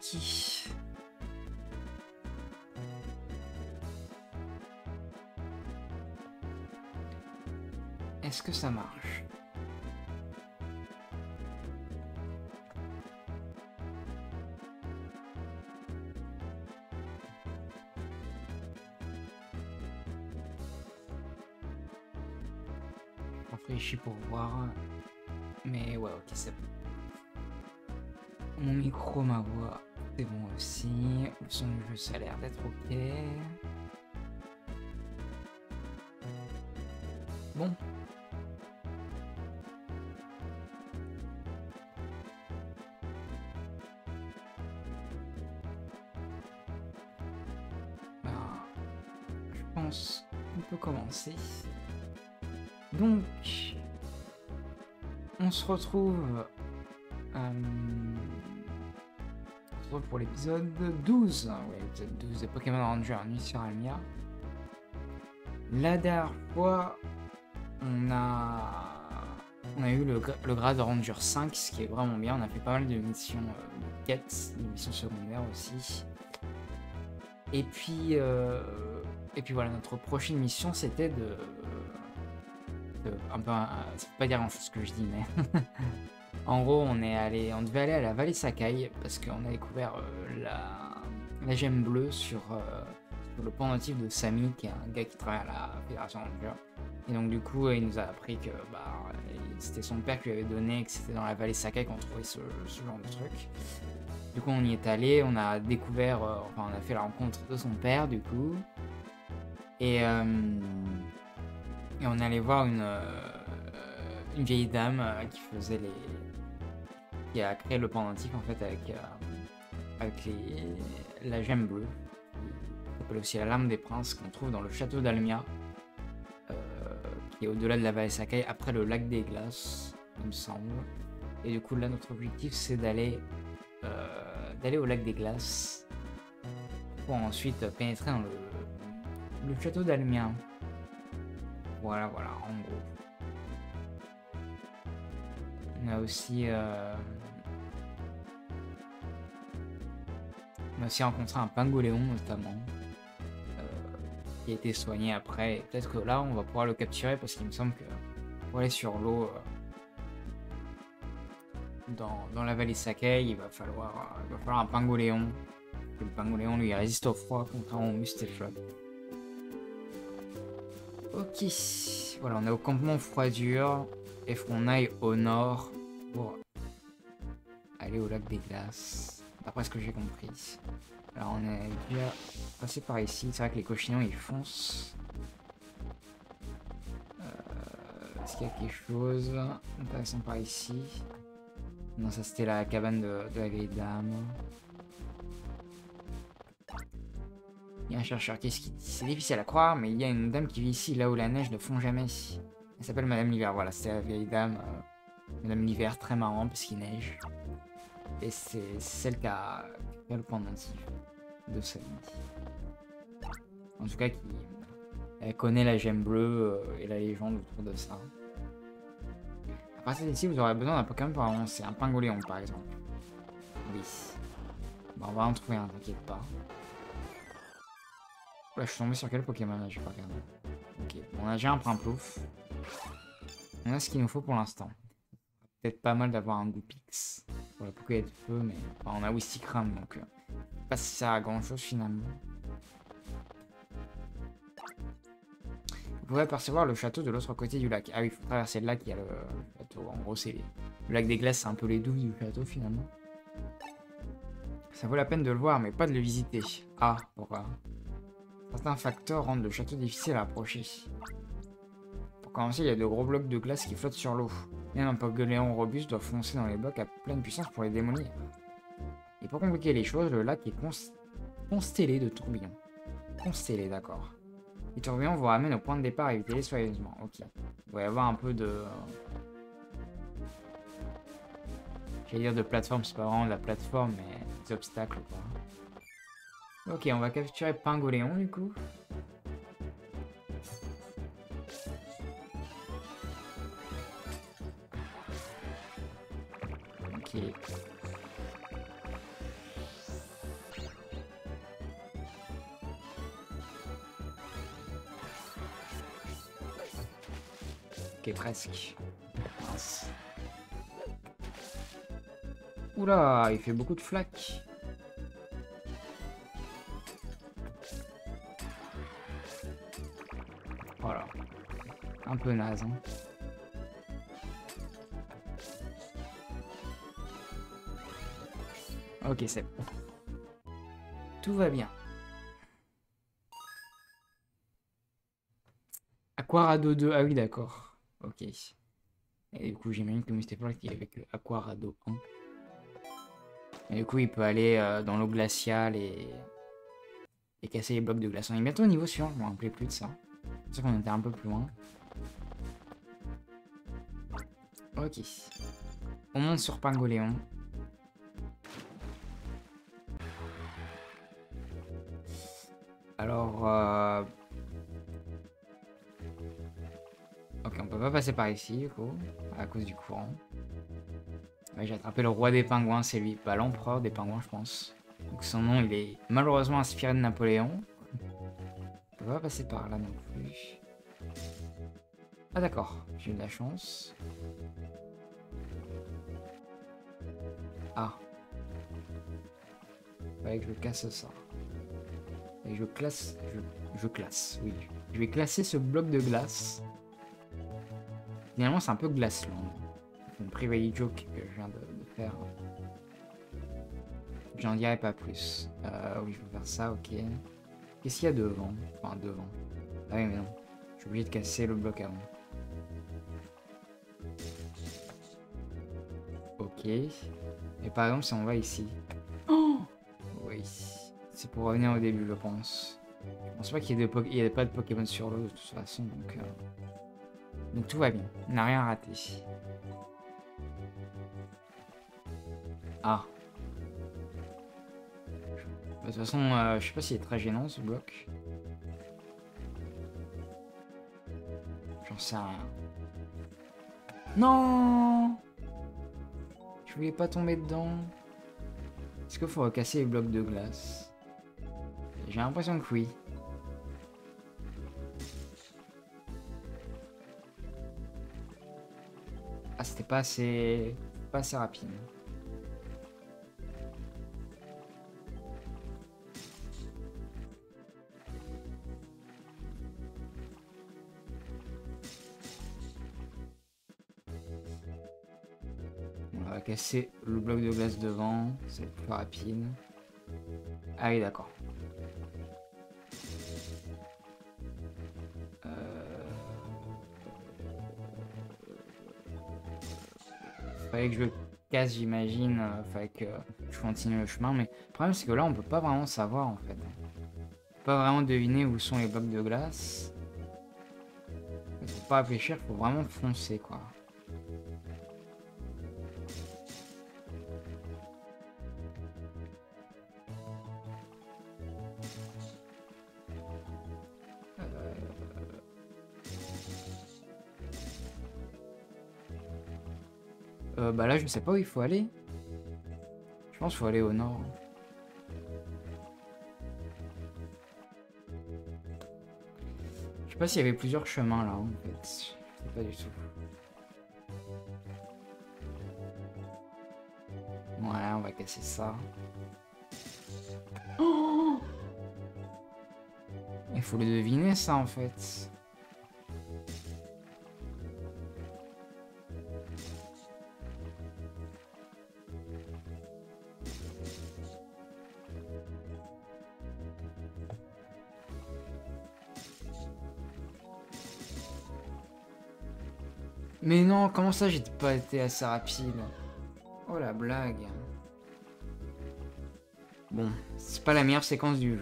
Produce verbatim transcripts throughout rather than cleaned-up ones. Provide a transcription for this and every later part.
parti. Est-ce que ça marche? Je réfléchis pour voir. Mais ouais, ok, c'est bon. Mon micro, ma voix, c'est bon aussi. Le son du jeu, ça a l'air d'être ok. Bon. Ben, je pense qu'on peut commencer. Donc, on se retrouve, euh, on se retrouve pour l'épisode douze. Ouais, l'épisode douze de Pokémon Ranger Nuit sur Almia. La dernière fois, on a, on a eu le, le grade Ranger cinq, ce qui est vraiment bien. On a fait pas mal de missions euh, de quêtes, de missions secondaires aussi. Et puis, euh, et puis voilà, notre prochaine mission, c'était de... un peu, ça peut pas dire grand chose ce que je dis, mais en gros on est allé, on devait aller à la vallée Sakai parce qu'on a découvert euh, la, la gemme bleue sur, euh, sur le pendentif de Samy, qui est un gars qui travaille à la Fédération Ranger. Et donc du coup il nous a appris que bah, c'était son père qui lui avait donné, que c'était dans la vallée Sakai qu'on trouvait ce, ce genre de truc. Du coup on y est allé, on a découvert, euh, enfin on a fait la rencontre de son père du coup, et euh, Et on allait voir une, euh, une vieille dame euh, qui faisait les... qui a créé le pendentif en fait avec, euh, avec les... la gemme bleue. Qui s'appelle aussi la lame des princes, qu'on trouve dans le château d'Almia, euh, qui est au-delà de la vallée Sakai, après le lac des glaces, il me semble. Et du coup là notre objectif c'est d'aller euh, d'aller au lac des glaces pour ensuite pénétrer dans le, le château d'Almia. Voilà, voilà, en gros. On a aussi, euh... on a aussi rencontré un Pingoléon notamment, euh, qui a été soigné après. Peut-être que là, on va pouvoir le capturer parce qu'il me semble que pour aller sur l'eau euh, dans, dans la vallée Sakai, il va falloir, euh, il va falloir un Pingoléon. Le Pingoléon lui résiste au froid, contrairement au Mustéflot. Ok, voilà, on est au campement Froidure et faut qu'on aille au nord pour aller au lac des glaces, d'après ce que j'ai compris. Alors on est déjà passé par ici, c'est vrai que les cochinons ils foncent. Euh, Est-ce qu'il y a quelque chose intéressant par ici? Non, ça c'était la cabane de, de la vieille dame. Il y a un chercheur, qu'est-ce qui dit? C'est difficile à croire, mais il y a une dame qui vit ici, là où la neige ne fond jamais. Elle s'appelle Madame l'Hiver, voilà, c'est la vieille dame. Euh, Madame l'Hiver, très marrant parce qu'il neige. Et c'est celle qui a, qui a le pendentif de Samy. En tout cas, qui, elle connaît la gemme bleue euh, et la légende autour de ça. À partir d'ici, vous aurez besoin d'un Pokémon pour avancer, un Pingoléon par exemple. Oui. Bon, on va en trouver un, t'inquiète pas. Là, je suis tombé sur quel Pokémon là, j'ai pas regardé. Ok, bon, on a déjà un Primplouf. On a ce qu'il nous faut pour l'instant. Peut-être pas mal d'avoir un Goupix pour la Poké de feu, mais enfin, on a Wistikram, donc euh, pas si ça sert à grand chose finalement. Vous pouvez apercevoir le château de l'autre côté du lac. Ah oui, il faut traverser le lac, il y a le château. En gros, c'est les... le lac des glaces, c'est un peu les douves du château finalement. Ça vaut la peine de le voir, mais pas de le visiter. Ah, pourquoi? Certains facteurs rendent le château difficile à approcher. Pour commencer, il y a de gros blocs de glace qui flottent sur l'eau. Même un Pokémon robuste doit foncer dans les blocs à pleine puissance pour les démolir. Et pour compliquer les choses, le lac est const... constellé de tourbillons. Constellé, d'accord. Les tourbillons vous ramènent au point de départ, évitez-les soigneusement. Ok. Il doit y avoir un peu de... J'allais dire de plateforme, c'est pas vraiment de la plateforme, mais des obstacles quoi. Ok, on va capturer Pingoléon du coup. Ok. Ok, presque. Mince. Oula, il fait beaucoup de flaques. Voilà. Un peu naze, hein. Ok, c'est bon. Tout va bien. Aquarado deux. Ah oui, d'accord. Ok. Et du coup, j'imagine que mister Flack, il est avec Aquarado un. Et du coup, il peut aller euh, dans l'eau glaciale et... et casser les blocs de glace. On est bientôt au niveau suivant, je me rappelais plus de ça. C'est pour ça qu'on était un peu plus loin. Ok. On monte sur Pingoléon. Alors... Euh... Ok, on peut pas passer par ici, du coup, à cause du courant. Ouais, j'ai attrapé le roi des pingouins, c'est lui. Bah, l'empereur des pingouins, je pense. Donc son nom, il est malheureusement inspiré de Napoléon. On peut pas passer par là non plus. Ah d'accord, j'ai eu de la chance. Ah. Fallait que je casse ça. Et je classe... Je, je classe, oui. Je vais classer ce bloc de glace. Finalement, c'est un peu Glaceland. Une private joke que je viens de, de faire. J'en dirai pas plus. Euh, oui, je peux faire ça, ok. Qu'est-ce qu'il y a devant? Enfin, devant. Ah oui, mais non. Je suis obligé de casser le bloc avant. Ok. Et par exemple, si on va ici. Oh oui. C'est pour revenir au début, je pense. Je pense pas qu'il y ait, de il y ait pas de Pokémon sur l'eau de toute façon, donc... Euh... Donc tout va bien. On n'a rien raté. Ah. De toute façon, euh, je sais pas s'il est très gênant ce bloc. J'en sais rien. Non! Je voulais pas tomber dedans. Est-ce qu'il faut recasser les blocs de glace? J'ai l'impression que oui. Ah, c'était pas assez... pas assez rapide. On va casser le bloc de glace devant, c'est plus rapide. Ah oui, d'accord. Euh... Fallait que je le casse, j'imagine. Euh, fallait que je continue le chemin. Mais le problème, c'est que là, on peut pas vraiment savoir, en fait. On peut pas vraiment deviner où sont les blocs de glace. Faut pas réfléchir, faut vraiment foncer, quoi. Euh, bah là, je sais pas où il faut aller. Je pense qu'il faut aller au nord. Je sais pas s'il y avait plusieurs chemins là, en fait. Je sais pas du tout. Ouais, on va casser ça. Oh, il faut le deviner ça, en fait. Mais non, comment ça j'ai pas été assez rapide? Oh la blague. Bon, c'est pas la meilleure séquence du jeu.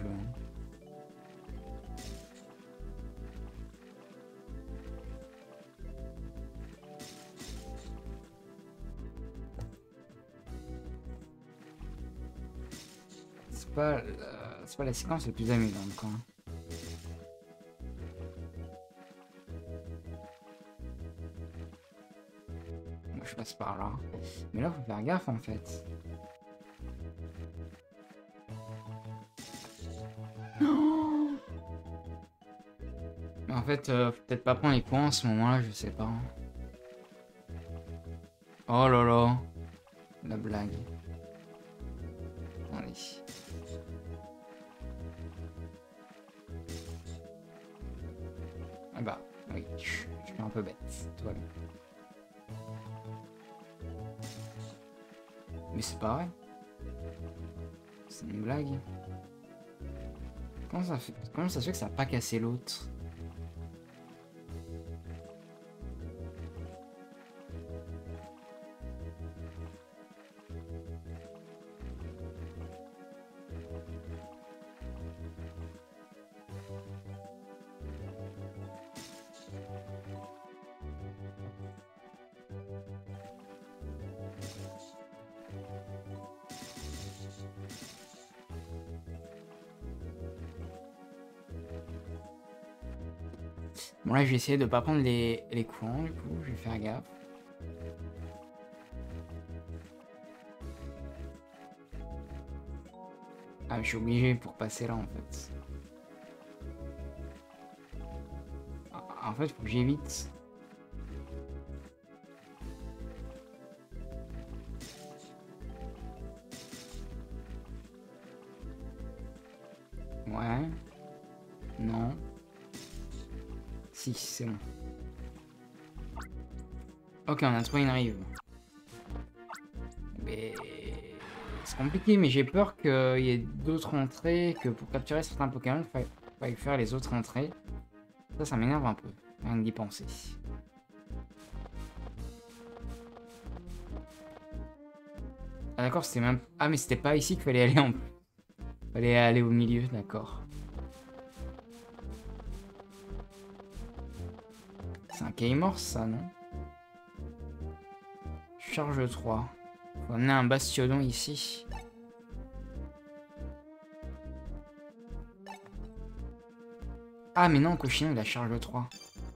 C'est pas, euh, c'est pas la séquence la plus amusante, quoi. Je passe par là. Mais là, faut faire gaffe en fait. Oh, mais en fait, euh, faut peut-être pas prendre les coins en ce moment-là, je sais pas. Oh là là. La blague. Attendez. Ah bah, oui, je, je suis un peu bête. Tout va bien. Mais c'est pas vrai. C'est une blague. Comment ça fait, comment ça se fait que ça n'a pas cassé l'autre? Bon là je vais essayer de pas prendre les, les courants du coup, je vais faire gaffe. Ah mais je suis obligé pour passer là en fait. En fait faut que j'évite. Ouais. Non. Si, c'est bon. Ok, on a trouvé une rive. Mais... c'est compliqué, mais j'ai peur qu'il y ait d'autres entrées, que pour capturer certains Pokémon, il faille, faille faire les autres entrées. Ça, ça m'énerve un peu, rien que d'y penser. Ah d'accord, c'était même... Ah mais c'était pas ici qu'il fallait aller en... Fallait aller au milieu, d'accord. C'est un Keymorse, ça, non? Charge trois. Faut amener un Bastiodon ici. Ah, mais non, Cochinon, il a charge trois.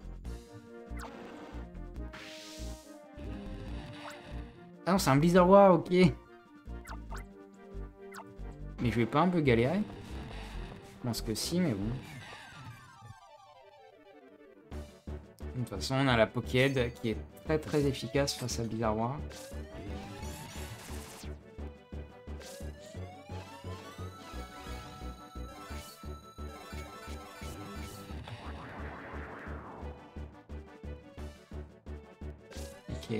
Ah non, c'est un Blizzard, ok. Mais je vais pas un peu galérer? Je pense que si, mais bon. De toute façon, on a la Pokéhead qui est très très efficace face à Blizzard. Ok.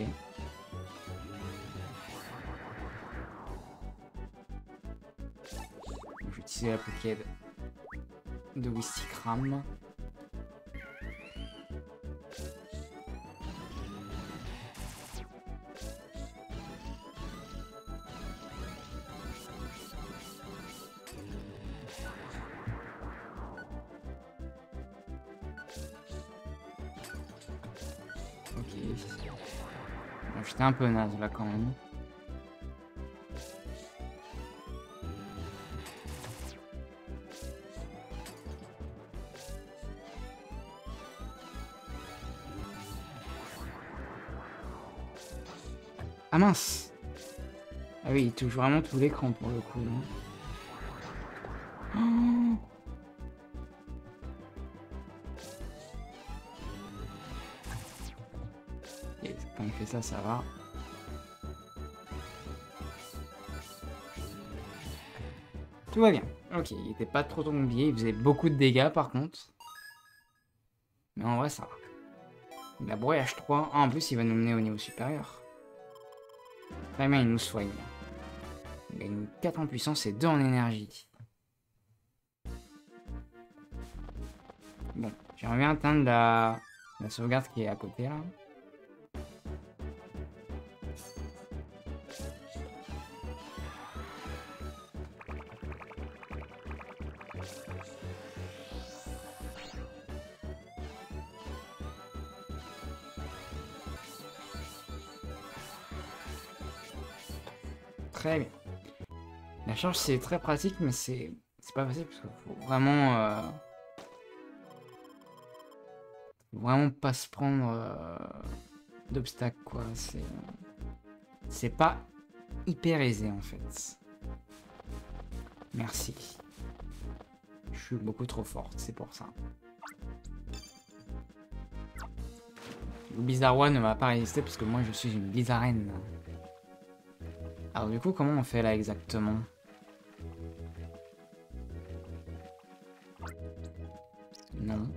Je vais utiliser la Pokéhead de Wistikram. Bon, j'étais un peu naze là quand même. Ah mince! Ah oui, il touche vraiment tout l'écran pour le coup. Oh, et quand il fait ça, ça va. Tout va bien. Ok, il était pas trop tombé, il faisait beaucoup de dégâts par contre. Mais en vrai, ça va. Il a broyé H trois. Ah, en plus, il va nous mener au niveau supérieur. Très bien, il nous soigne. Il gagne quatre en puissance et deux en énergie. Bon, j'aimerais bien atteindre la... la sauvegarde qui est à côté là. Très bien. La charge c'est très pratique mais c'est c'est pas facile parce qu'il faut vraiment euh... faut vraiment pas se prendre euh... d'obstacles quoi. C'est c'est pas hyper aisé en fait. Merci. Je suis beaucoup trop forte, c'est pour ça. le Blizzard ne va pas résister parce que moi je suis une Blizzarenne. Alors du coup, comment on fait là exactement? Non.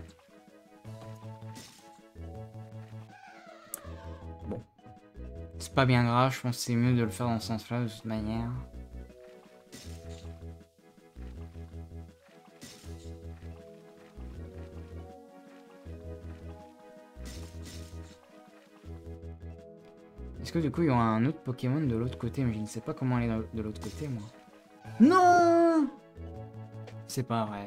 Bon. C'est pas bien grave, je pense que c'est mieux de le faire dans ce sens-là de toute manière. Est-ce que du coup il y aura un autre Pokémon de l'autre côté? Mais je ne sais pas comment aller de l'autre côté moi. Non! C'est pas vrai.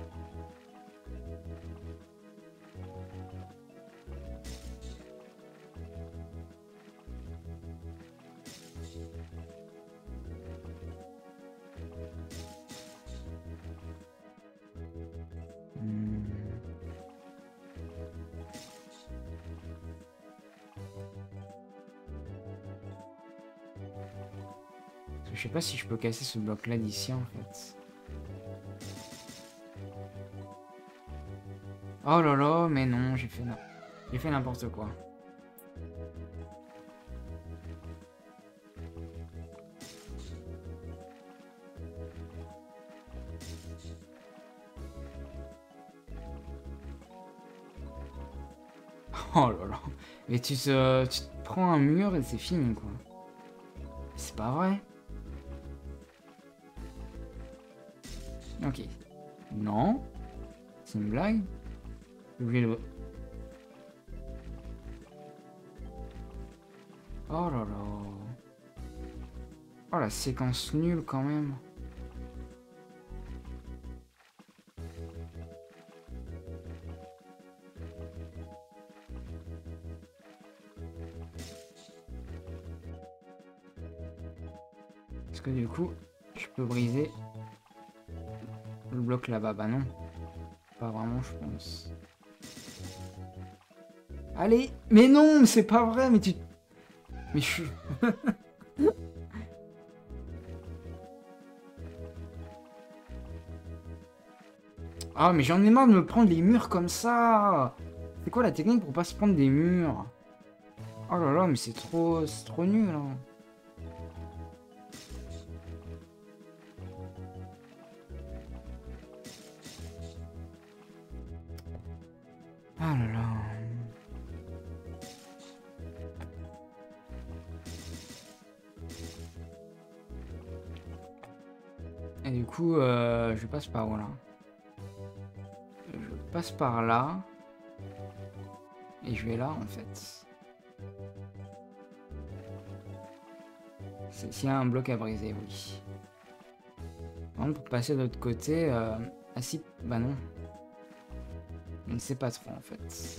Hmm. Je sais pas si je peux casser ce bloc là d'ici en fait. Oh là là, mais non, j'ai fait, j'ai fait n'importe quoi. Oh là là, mais tu te, tu te prends un mur et c'est fini quoi. C'est pas vrai. Ok. Non. C'est une blague. J'ai oublié le... Oh là là. Oh la séquence nulle quand même. Est-ce que du coup, je peux briser le bloc là-bas? Bah non. Pas vraiment, je pense. Allez. Mais non, mais c'est pas vrai, mais tu... Mais je suis... Ah, mais j'en ai marre de me prendre les murs comme ça. C'est quoi la technique pour pas se prendre des murs? Oh là là, mais c'est trop... C'est trop nul, hein. Ah là là. Et du coup, euh, je passe par où là? Je passe par là. Et je vais là en fait. S'il y a un bloc à briser, oui. Par contre, pour passer de l'autre côté... Euh... Ah si, bah non. Je ne sais pas trop en fait.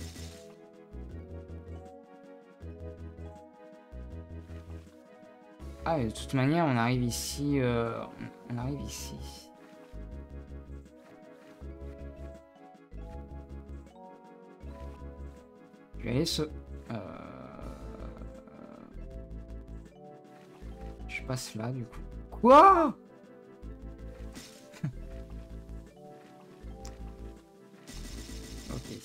Ah, et de toute manière, on arrive ici... Euh... On arrive ici. Je vais aller se... Euh... Je passe là, du coup. Quoi? Ok.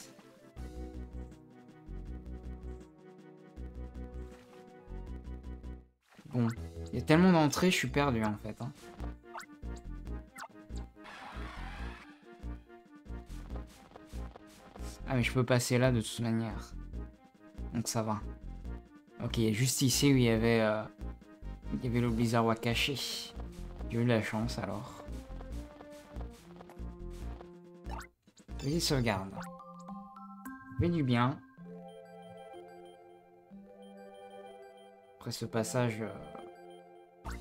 Bon. Il y a tellement d'entrées, je suis perdu, en fait. Hein. Ah, mais je peux passer là, de toute manière. Donc ça va. Ok, juste ici où il y avait... Euh... Il y avait le Blizzard caché. J'ai eu de la chance alors. Petite sauvegarde. Fait du bien. Après ce passage euh,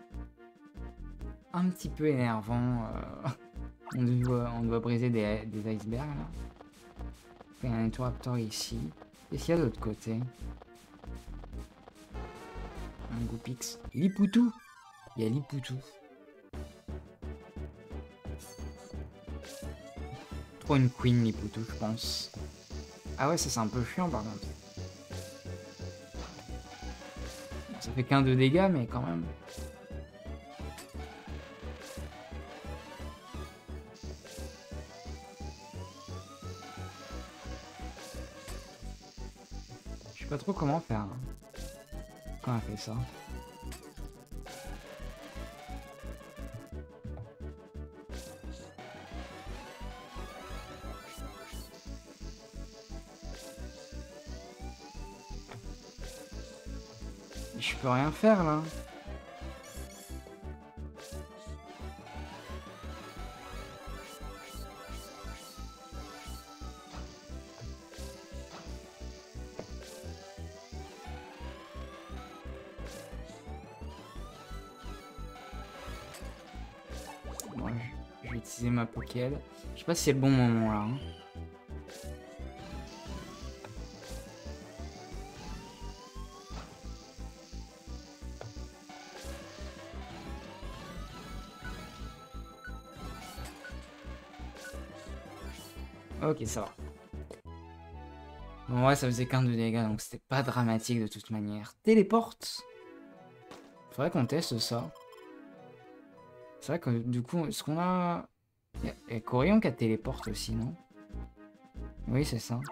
un petit peu énervant, euh, on, doit, on doit briser des, des icebergs là. Il y a un interrupteur ici. Qu'est-ce qu'il y a de l'autre côté? Un Goupix. Lipoutou. Il y a Lipoutou. Trop une queen Lipoutou, je pense. Ah ouais, ça c'est un peu chiant par contre. Ça fait qu'un de dégâts, mais quand même. pas trop comment faire. Hein. Quand on a fait ça. Je peux rien faire là. Moi, je, je vais utiliser ma Pokéd. Je sais pas si c'est le bon moment là. Hein. Ok, ça va. Bon, ouais, ça faisait qu'un de dégâts, donc c'était pas dramatique de toute manière. Téléporte. Faudrait qu'on teste ça. C'est vrai que du coup, est-ce qu'on a... Il y a Corian qui a téléporte aussi, non? Oui, c'est ça.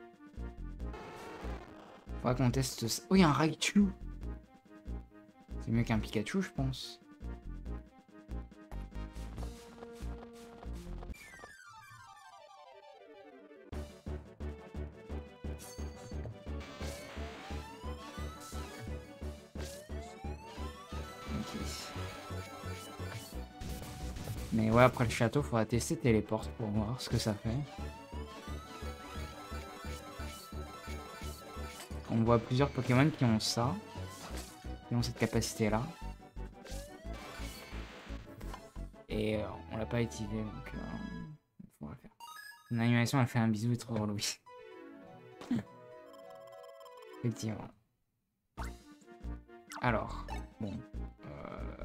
Faudrait qu'on teste ça. Oh, il y a un Raichu. C'est mieux qu'un Pikachu, je pense. Mais ouais, après le château, faudra tester téléporte pour voir ce que ça fait. On voit plusieurs Pokémon qui ont ça. Qui ont cette capacité-là. Et euh, on l'a pas utilisé, donc euh, on va faire. Une animation, elle fait un bisou et trop relou. Effectivement. Alors, bon. Euh...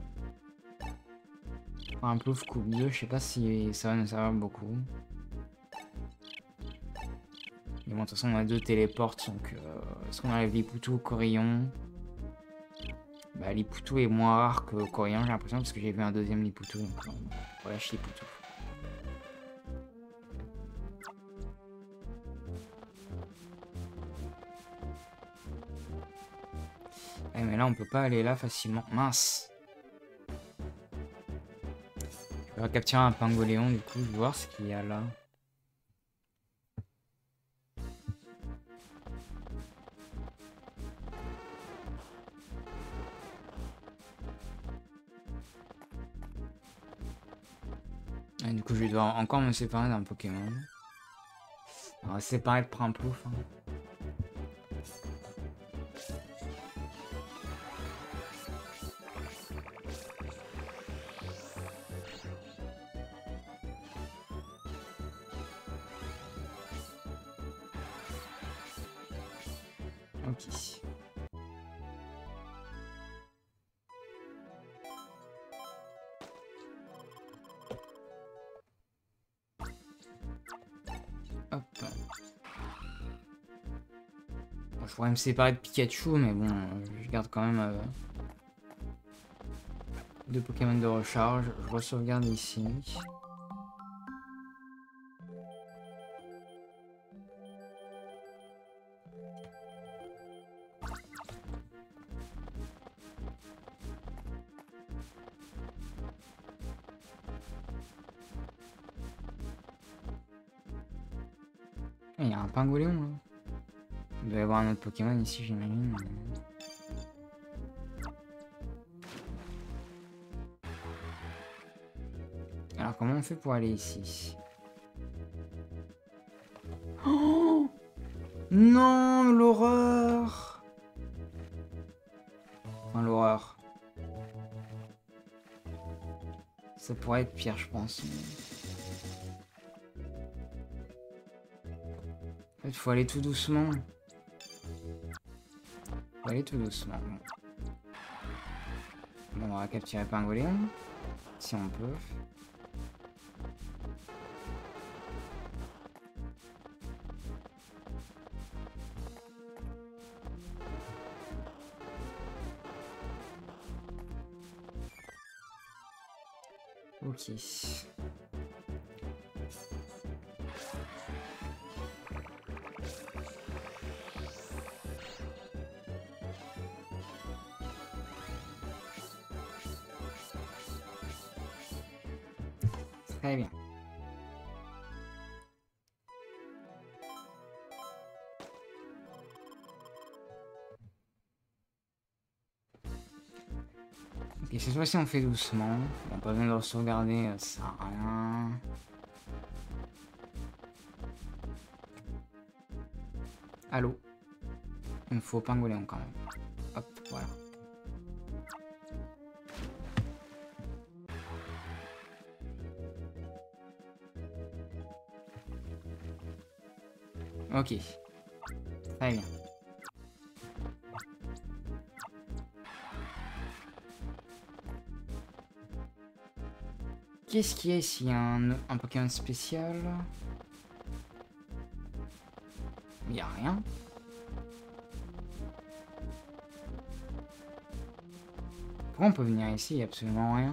Un plouf coupe deux, je sais pas si ça va nous servir beaucoup. Mais bon, de toute façon, on a deux téléportes, donc euh, est-ce qu'on enlève Lipoutou ou Corillon? Bah, Lipoutou est moins rare que Corillon, j'ai l'impression, parce que j'ai vu un deuxième Lipoutou, donc on relâche Lipoutou. Eh, mais là, on peut pas aller là facilement. Mince! Je vais capturer un Pingoléon, du coup, je vais voir ce qu'il y a là. Et du coup, je vais devoir encore me séparer d'un Pokémon. On va se séparer de Primplouf. Hein. Ok. Hop. Bon, je pourrais me séparer de Pikachu, mais bon, je garde quand même euh, deux Pokémon de recharge. Je re-sauvegarde ici. Il y a un Pingoléon là. Il doit y avoir un autre Pokémon ici, j'imagine. Alors comment on fait pour aller ici? Oh non, l'horreur! Enfin, l'horreur. Ça pourrait être pire, je pense. Mais... En fait, faut aller tout doucement. Faut aller tout doucement. Bon, on va capturer Pingoléon. Si on peut. Ok. Très bien. Ok, cette fois-ci on fait doucement. On n'a pas besoin de le sauvegarder, ça sert à rien. Allô? Il me faut Pingoléon quand même. Hop, voilà. Ok. Très bien. Qu'est-ce qu'il y a ici? Un, un Pokémon spécial? Il n'y a rien. Pourquoi on peut venir ici? Il n'y a absolument rien.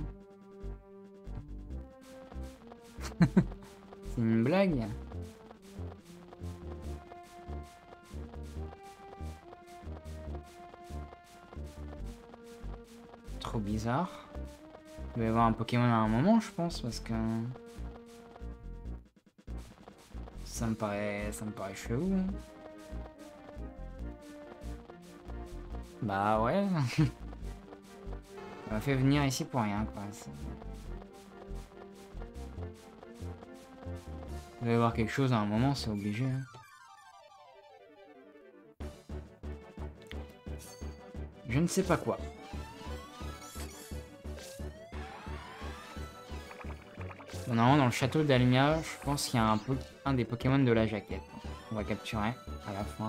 C'est une blague? Trop bizarre. Il va y avoir un Pokémon à un moment, je pense, parce que... Ça me paraît... Ça me paraît chelou. Hein. Bah ouais. On m'a fait venir ici pour rien, quoi. Il va y avoir quelque chose à un moment, c'est obligé. Hein. Je ne sais pas quoi. Normalement, dans le château d'Almia, je pense qu'il y a un, po un des Pokémon de la jaquette. On va capturer à la fin.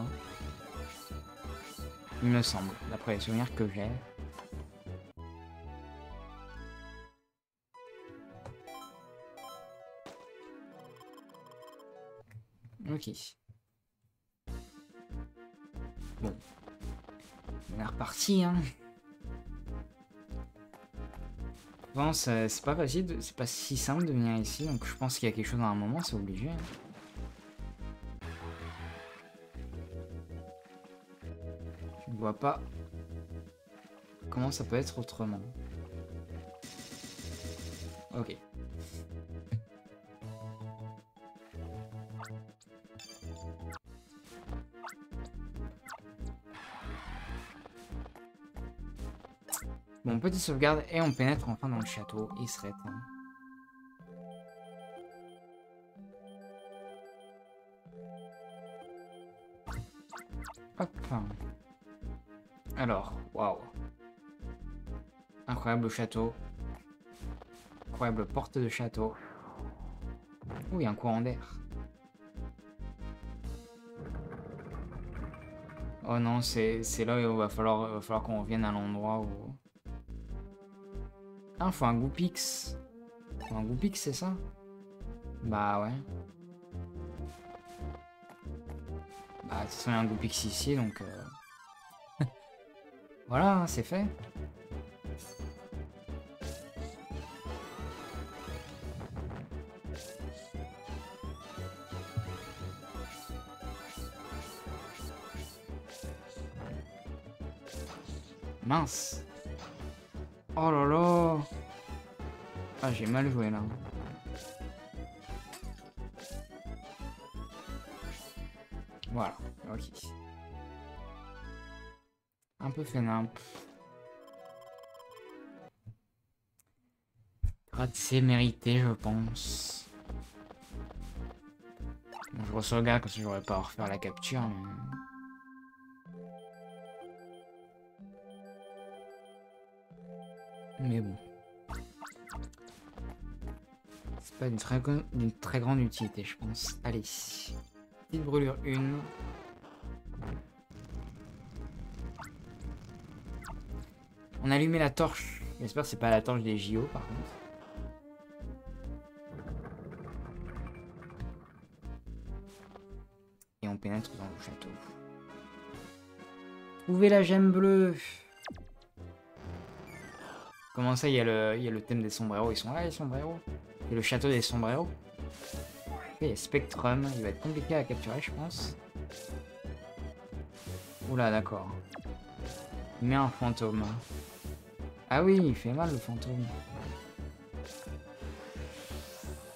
Il me semble, d'après les souvenirs que j'ai. Ok. Bon. On est reparti, hein. Bon, c'est pas facile, c'est pas si simple de venir ici, donc je pense qu'il y a quelque chose à un moment, c'est obligé. Hein. Je ne vois pas comment ça peut être autrement. Ok. Bon, petite sauvegarde et on pénètre enfin dans le château. Il serait temps. Hop. Alors, waouh. Incroyable château. Incroyable porte de château. Oh, il y a un courant d'air. Oh non, c'est là où il va falloir, va falloir qu'on revienne à l'endroit où... Ah, faut un Goupix. Faut un Goupix, c'est ça? Bah ouais. Bah, de toute façon, il y a un Goupix ici, donc... Euh... voilà, c'est fait. Mince. Oh là là. Ah, j'ai mal joué là. Voilà, ok. Un peu fainéant. C'est mérité, je pense. Bon, je re-sauvegarde parce que j'aurais pas à refaire la capture. Mais... Mais bon. C'est pas d'une très, d'une très grande utilité, je pense. Allez. Petite brûlure une. On a allumé la torche. J'espère que c'est pas la torche des J O par contre. Et on pénètre dans le château. Trouvez la gemme bleue. Comment ça, il y, a le, il y a le thème des sombreros. Ils sont là, les sombreros. Et le château des sombreros. Ok, il y a Spectrum. Il va être compliqué à capturer, je pense. Oula, d'accord. Il met un fantôme. Ah oui, il fait mal, le fantôme.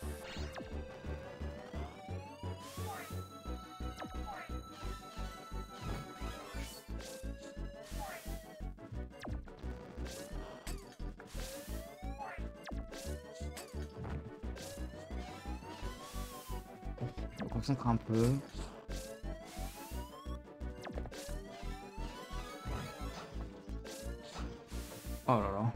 concentre un peu. Oh là là.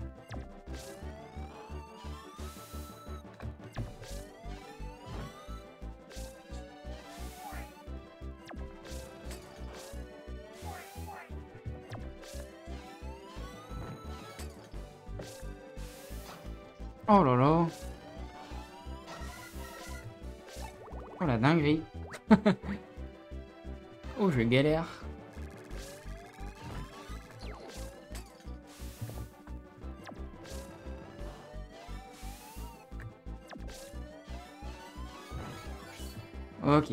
Oh là là. Oh la dinguerie. Oh, je galère. Ok.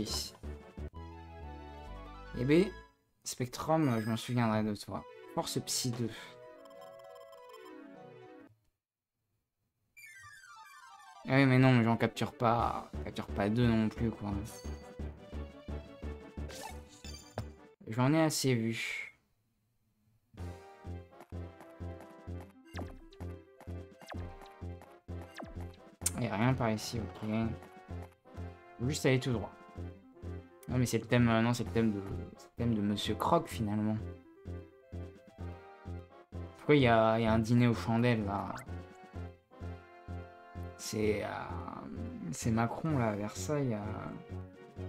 Eh B, Spectrum, je m'en souviendrai de toi. Force Psy deux. Ah oui, mais non, mais j'en capture pas. Capture pas deux non plus, quoi. J'en ai assez vu. Il n'y a rien par ici, ok. Faut juste aller tout droit. Non, mais c'est le thème. Euh, non, c'est le thème de. Le thème de Monsieur Croc finalement. Pourquoi il y a, y a un dîner aux chandelles là? C'est. Euh, c'est Macron là, à Versailles. Euh...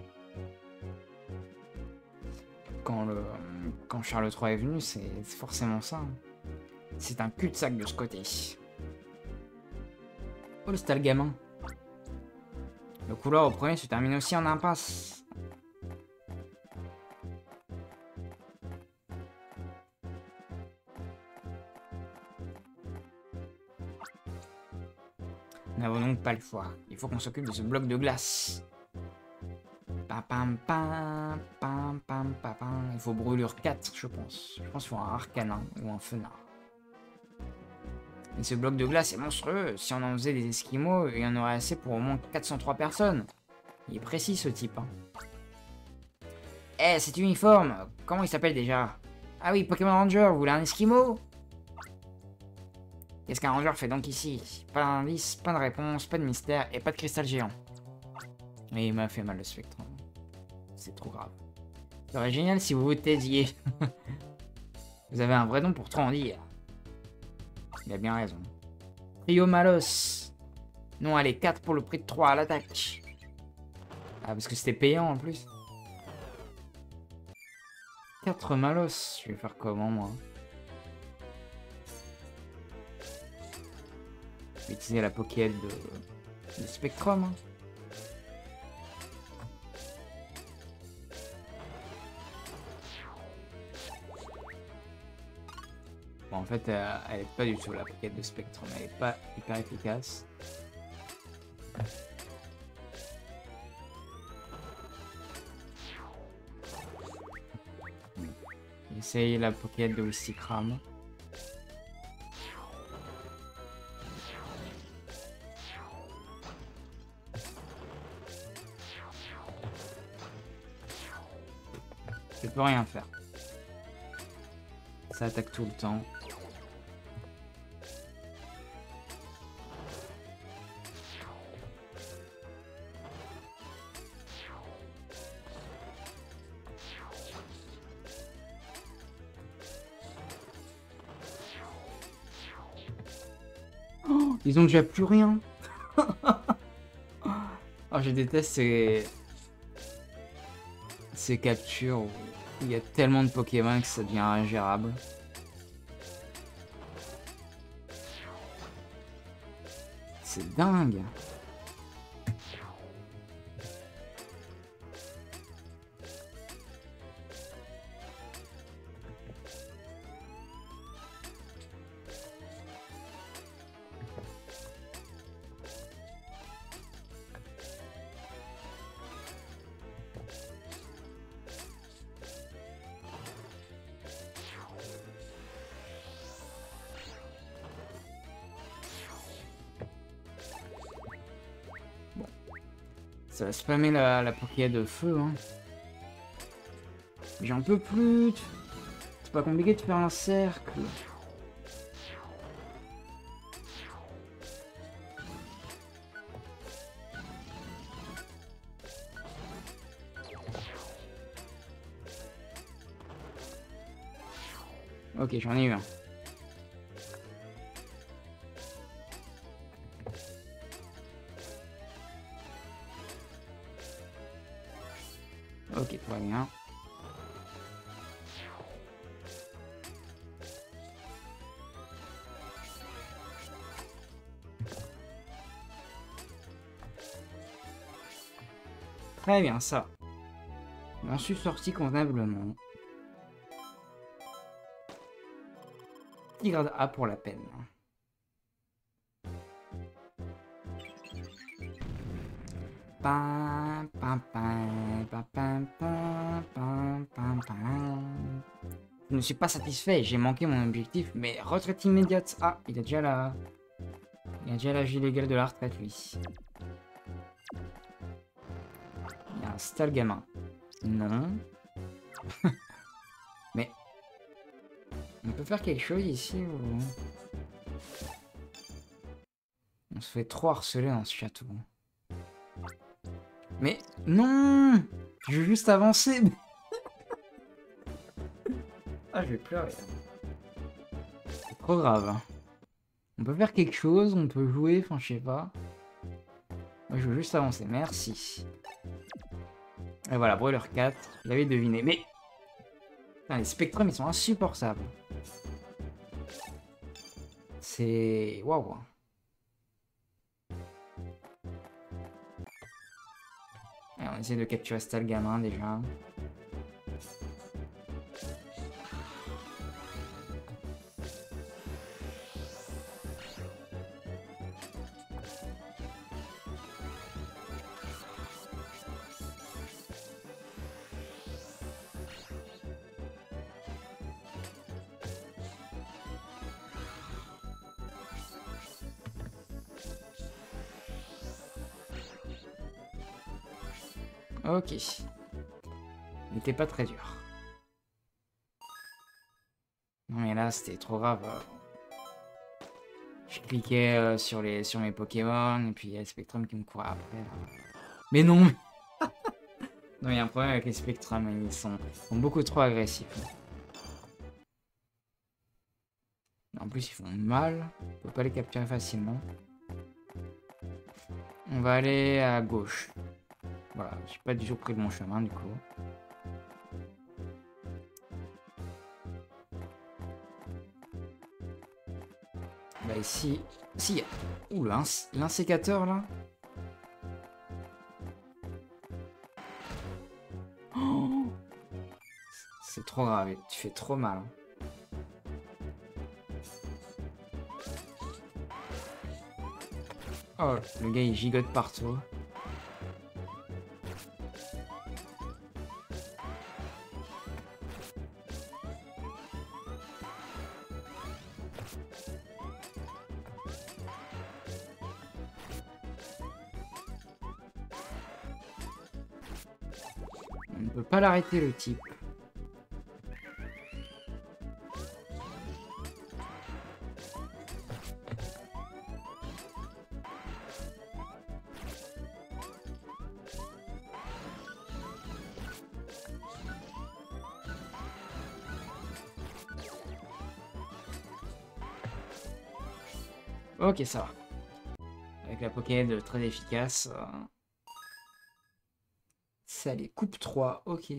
Quand, le, quand Charles trois est venu, c'est forcément ça. C'est un cul-de-sac de ce côté. Oh, le c'était le gamin. Le couloir au premier se termine aussi en impasse. Nous n'avons donc pas le choix. Il faut qu'on s'occupe de ce bloc de glace. Pam pam pam pam pam pam pam. Il faut brûlure quatre, je pense. Je pense qu'il faut un arcanin ou un fenard. Et ce bloc de glace est monstrueux. Si on en faisait des esquimaux, il y en aurait assez pour au moins quatre cent trois personnes. Il est précis ce type. Hein. Eh, hey, cet uniforme, comment il s'appelle déjà? Ah oui, Pokémon Ranger, vous voulez un esquimau? Qu'est-ce qu'un ranger fait donc ici? Pas d'indice, pas de réponse, pas de mystère et pas de cristal géant. Et il m'a fait mal le spectre. C'est trop grave. Ça serait génial si vous vous taisiez. Vous avez un vrai nom pour trop en dire. Il a bien raison. Trio Malos. Non, allez, quatre pour le prix de trois à l'attaque. Ah, parce que c'était payant en plus. quatre Malos. Je vais faire comment, moi? Je vais utiliser la Pokédex de, de Spectrum. Hein. Bon, en fait, euh, elle est pas du tout la Pokédex de Spectrum. Elle est pas hyper efficace. Essaye la Pokédex de Wistikram. Je peux rien faire. Ça attaque tout le temps. Oh, ils ont déjà plus rien. Oh, je déteste ces... ces captures où il y a tellement de Pokémon que ça devient ingérable. C'est dingue. Ça va spammer la, la Pokédex de feu. Hein. J'en peux plus. C'est pas compliqué de faire un cercle. Ok, j'en ai eu un. Ok, tout va bien. Très bien, ça. J'en suis sorti convenablement. Petit grade A pour la peine. Pam, pam, pam, pam, pam, pam, pam, pam, pam. Je ne suis pas satisfait, j'ai manqué mon objectif, mais retraite immédiate. Ah, il a déjà la... Il a déjà l'âge illégal de la retraite, lui. Il y a un sale gamin. Non. Mais... On peut faire quelque chose ici ou... On se fait trop harceler dans ce château. Mais non, je veux juste avancer. Ah, je vais pleurer. C'est trop grave. On peut faire quelque chose, on peut jouer, enfin je sais pas. Moi je veux juste avancer, merci. Et voilà, Broiler quatre, je l'avais deviné. Mais putain, les spectrums ils sont insupportables. C'est... Waouh. On essaie de capturer ce tel gamin déjà. Ok. Il n'était pas très dur. Non mais là c'était trop grave. Je cliquais euh, sur, les, sur mes Pokémon et puis il y a le Spectrum qui me courait après. Là. Mais non. Non, il y a un problème avec les Spectrums, ils sont, ils sont beaucoup trop agressifs. En plus ils font mal, on peut pas les capturer facilement. On va aller à gauche. Voilà, je suis pas du tout pris de mon chemin du coup. Bah ici, si, ouh l'insécateur là. Oh, c'est trop grave, tu fais trop mal. Hein. Oh, le gars il gigote partout. On ne peut pas l'arrêter le type. Ok, ça va. Avec la Pokédex très efficace. Euh... Ça les coupe trois, ok.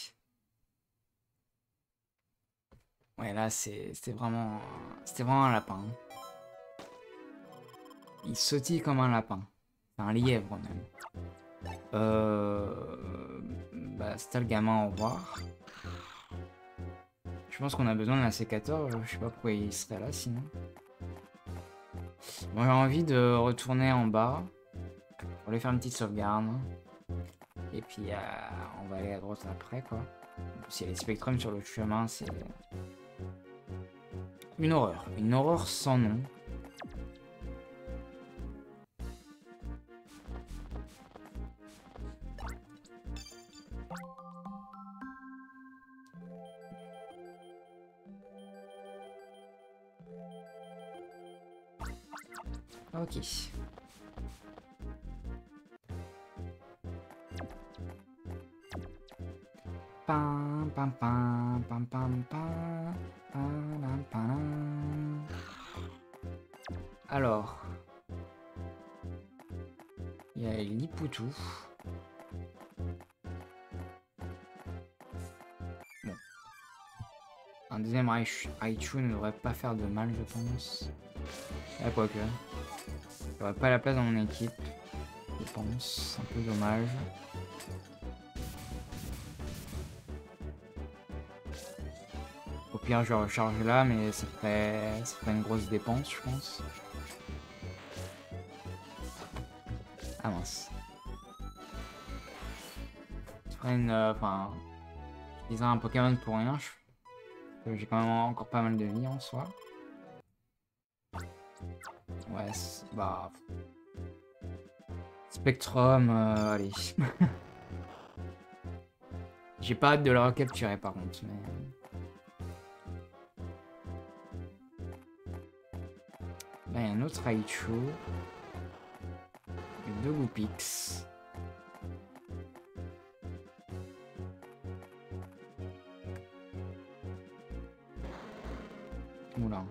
Ouais, là, c'était vraiment... C'était vraiment un lapin. Il sautille comme un lapin. C'est un lièvre, même. Euh... Bah, c'était le gamin, au revoir. Je pense qu'on a besoin d'un sécateur. Je sais pas pourquoi il serait là, sinon. Bon, j'ai envie de retourner en bas. Pour aller faire une petite sauvegarde. Et puis, euh, on va aller à droite après, quoi. S'il y a les spectrums sur le chemin, c'est... Une horreur. Une horreur sans nom. Ok. Pam, pam, pam, pam, pam, pam, pam, pam. Alors, il y a Lipoutou. Bon. Un deuxième Raichu ne devrait pas faire de mal, je pense. Ah, quoique. Il n'y aurait pas la place dans mon équipe, je pense. Un peu dommage. Au pire, je recharge là, mais ça ferait, ça ferait une grosse dépense, je pense. Ah mince. Ça ferait une... Enfin... Euh, Utiliser un Pokémon pour rien. J'ai quand même encore pas mal de vie en soi. Ouais, bah... Spectrum, euh, allez. J'ai pas hâte de le recapturer par contre, mais... Là, il y a un autre Raichu. Et deux Goupix. Oula.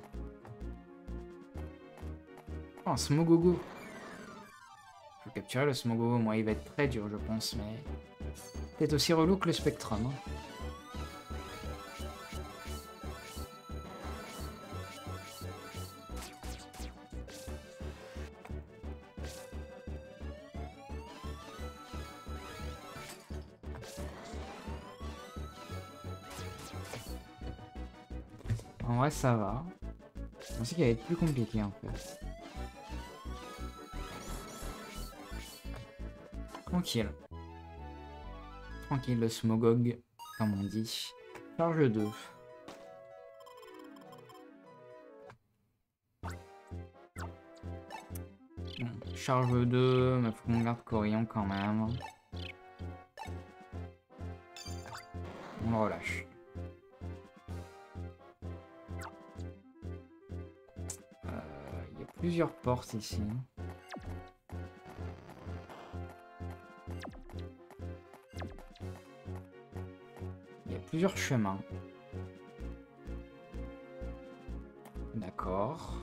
Oh, un Smogogo. Je vais capturer le Smogogo. Moi, il va être très dur, je pense, mais... peut-être aussi relou que le Spectrum. Hein. En vrai, ça va. Je pensais qu'il allait être plus compliqué, en fait. Tranquille. Tranquille, le Smogog, comme on dit. Charge deux. Bon, charge deux, mais faut qu'on garde Corian quand même. On le relâche. Il euh, y a plusieurs portes ici. Il y a plusieurs chemins. D'accord.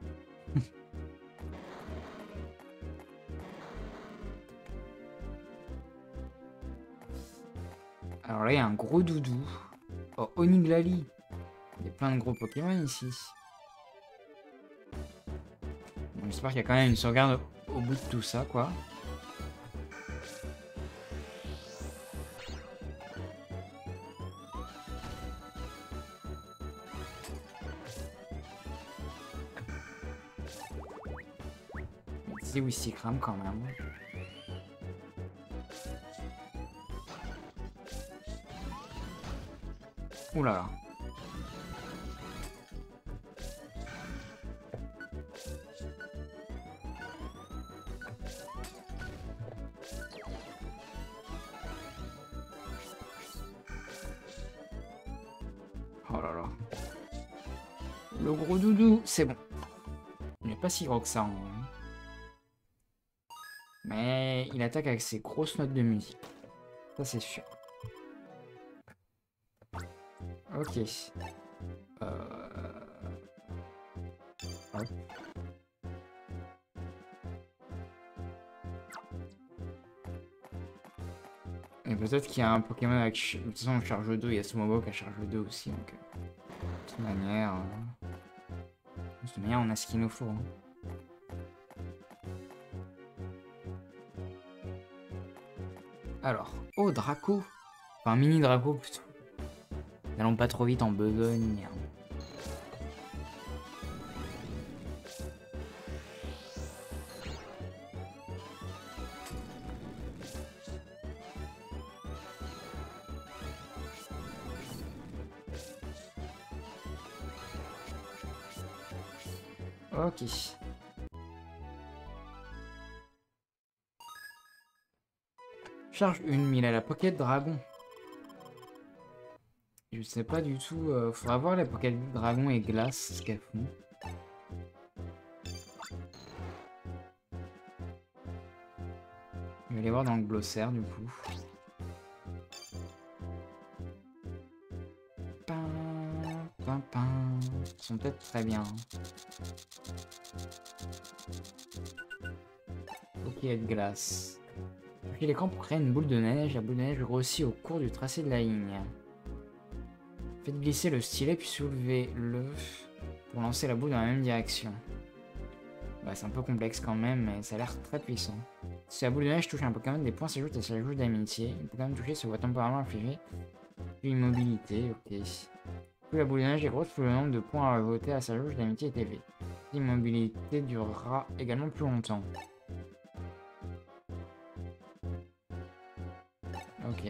Alors là, il y a un gros doudou. Oh, Oniglali. Il y a plein de gros Pokémon ici. Bon, j'espère qu'il y a quand même une sauvegarde au bout de tout ça, quoi. C'est Wistikram quand même. Ouh là là. Oh là là. Le gros doudou, c'est bon. Il n'est pas si gros que ça en vrai. Mais il attaque avec ses grosses notes de musique. Ça c'est sûr. Ok. Euh... Hop. Et peut-être qu'il y a un Pokémon avec... De toute façon, charge deux, il y a Smogok à charge deux aussi. Donc, de toute manière... Euh... De toute manière, on a ce qu'il nous faut. Hein. Alors, oh Draco. Enfin, mini Draco plutôt. N'allons pas trop vite en besogne. Ok. Charge une, mais il a la Pocket Dragon. Je sais pas du tout. Euh, faudra voir les Pocket Dragon et Glace, ce qu'elles font. Je vais les voir dans le glossaire du coup. pam, pam. Ils sont peut-être très bien. Coquillette de glace. Puis l'écran pour créer une boule de neige. La boule de neige grossit au cours du tracé de la ligne. Faites glisser le stylet puis soulevez-le pour lancer la boule dans la même direction. Ouais, c'est un peu complexe quand même, mais ça a l'air très puissant. Si la boule de neige touche un Pokémon, des points s'ajoutent à sa jauge d'amitié. Le Pokémon touché se voit temporairement infliger une immobilité, ok. Plus la boule de neige est grosse, plus le nombre de points à voter à sa jauge d'amitié est élevé. L'immobilité durera également plus longtemps. Ok.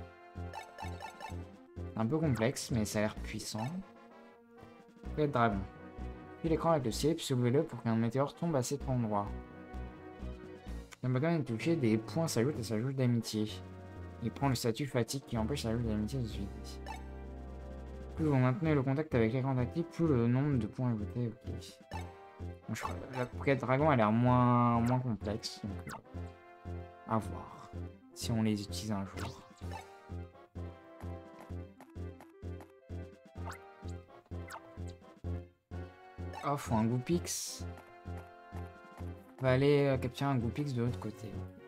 Un peu complexe, mais ça a l'air puissant. Le dragon. Puis l'écran avec le ciel, puis soulevez-le pour qu'un météore tombe à cet endroit. Le Pokémon est touché, des points s'ajoutent à sa jauge d'amitié. Il prend le statut fatigue qui empêche sa jauge d'amitié de suivre. Plus vous maintenez le contact avec l'écran tactile, plus le nombre de points ajoutés. Ok. Bon, je crois que la Pokémon Dragon a l'air moins, moins complexe. Donc, euh, à voir si on les utilise un jour. Oh, faut un Goupix. On va aller euh, capturer un Goupix de l'autre côté.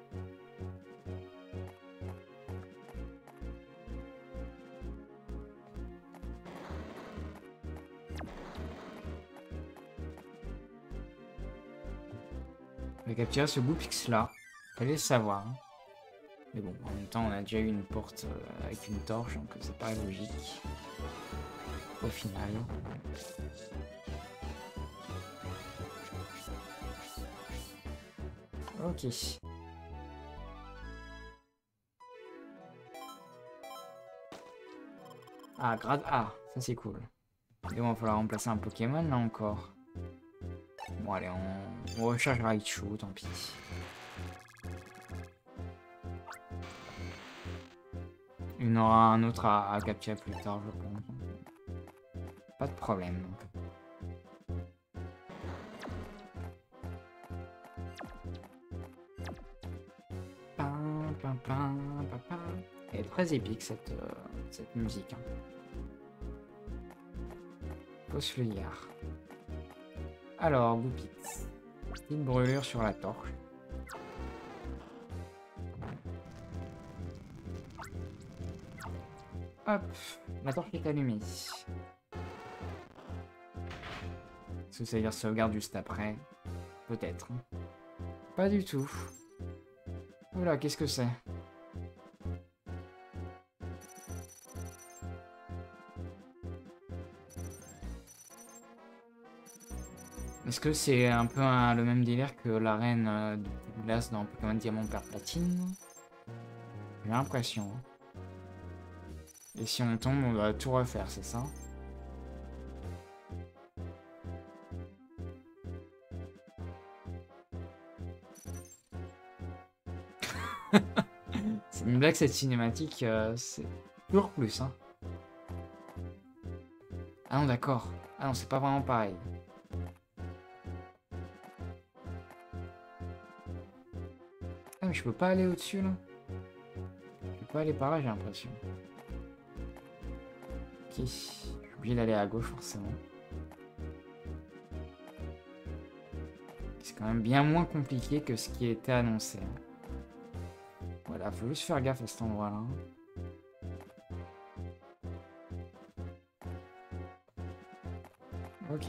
On va capturer ce Goupix là. Fallait le savoir. Hein. Mais bon, en même temps, on a déjà eu une porte euh, avec une torche, donc c'est pas logique. Au final. Ok. Ah, grade A, ça c'est cool. Et bon, il va falloir remplacer un Pokémon là encore. Bon, allez, on, on recharge Raichu, tant pis. Il y en aura un autre à, à capturer plus tard, je pense. Pas de problème. Elle est très épique cette, euh, cette musique. Hein. Fosfeuillard. Alors, Goupix. Petite brûlure sur la torche. Hop, la torche est allumée. Est-ce que ça veut dire sauvegarde juste après? Peut-être. Pas du tout. Oula, qu'est-ce que c'est? Est-ce que c'est un peu un, le même délire que l'arène euh, de glace dans Pokémon Diamant Père Platine? J'ai l'impression. Et si on tombe, on doit tout refaire, c'est ça? C'est une blague cette cinématique, euh, c'est toujours plus, hein. Ah non, d'accord. Ah non, c'est pas vraiment pareil. Ah mais je peux pas aller au-dessus là. Je peux pas aller par là, j'ai l'impression. Ok, je suis obligé d'aller à gauche forcément. C'est quand même bien moins compliqué que ce qui était annoncé. Voilà, faut juste faire gaffe à cet endroit-là. Ok.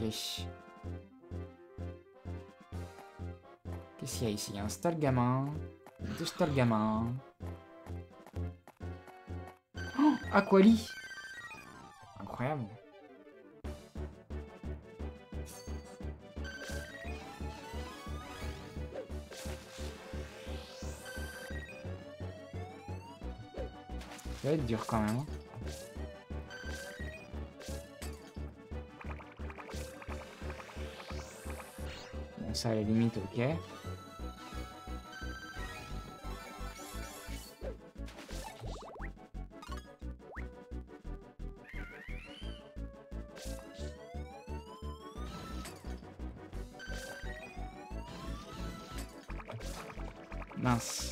Qu'est-ce qu'il y a ici? Il y a un Stalgamin. Deux Stalgamins. Oh, Aquali! Incroyable. Ça va être dur quand même. Hein. Bon, ça à la limite, ok. Mince.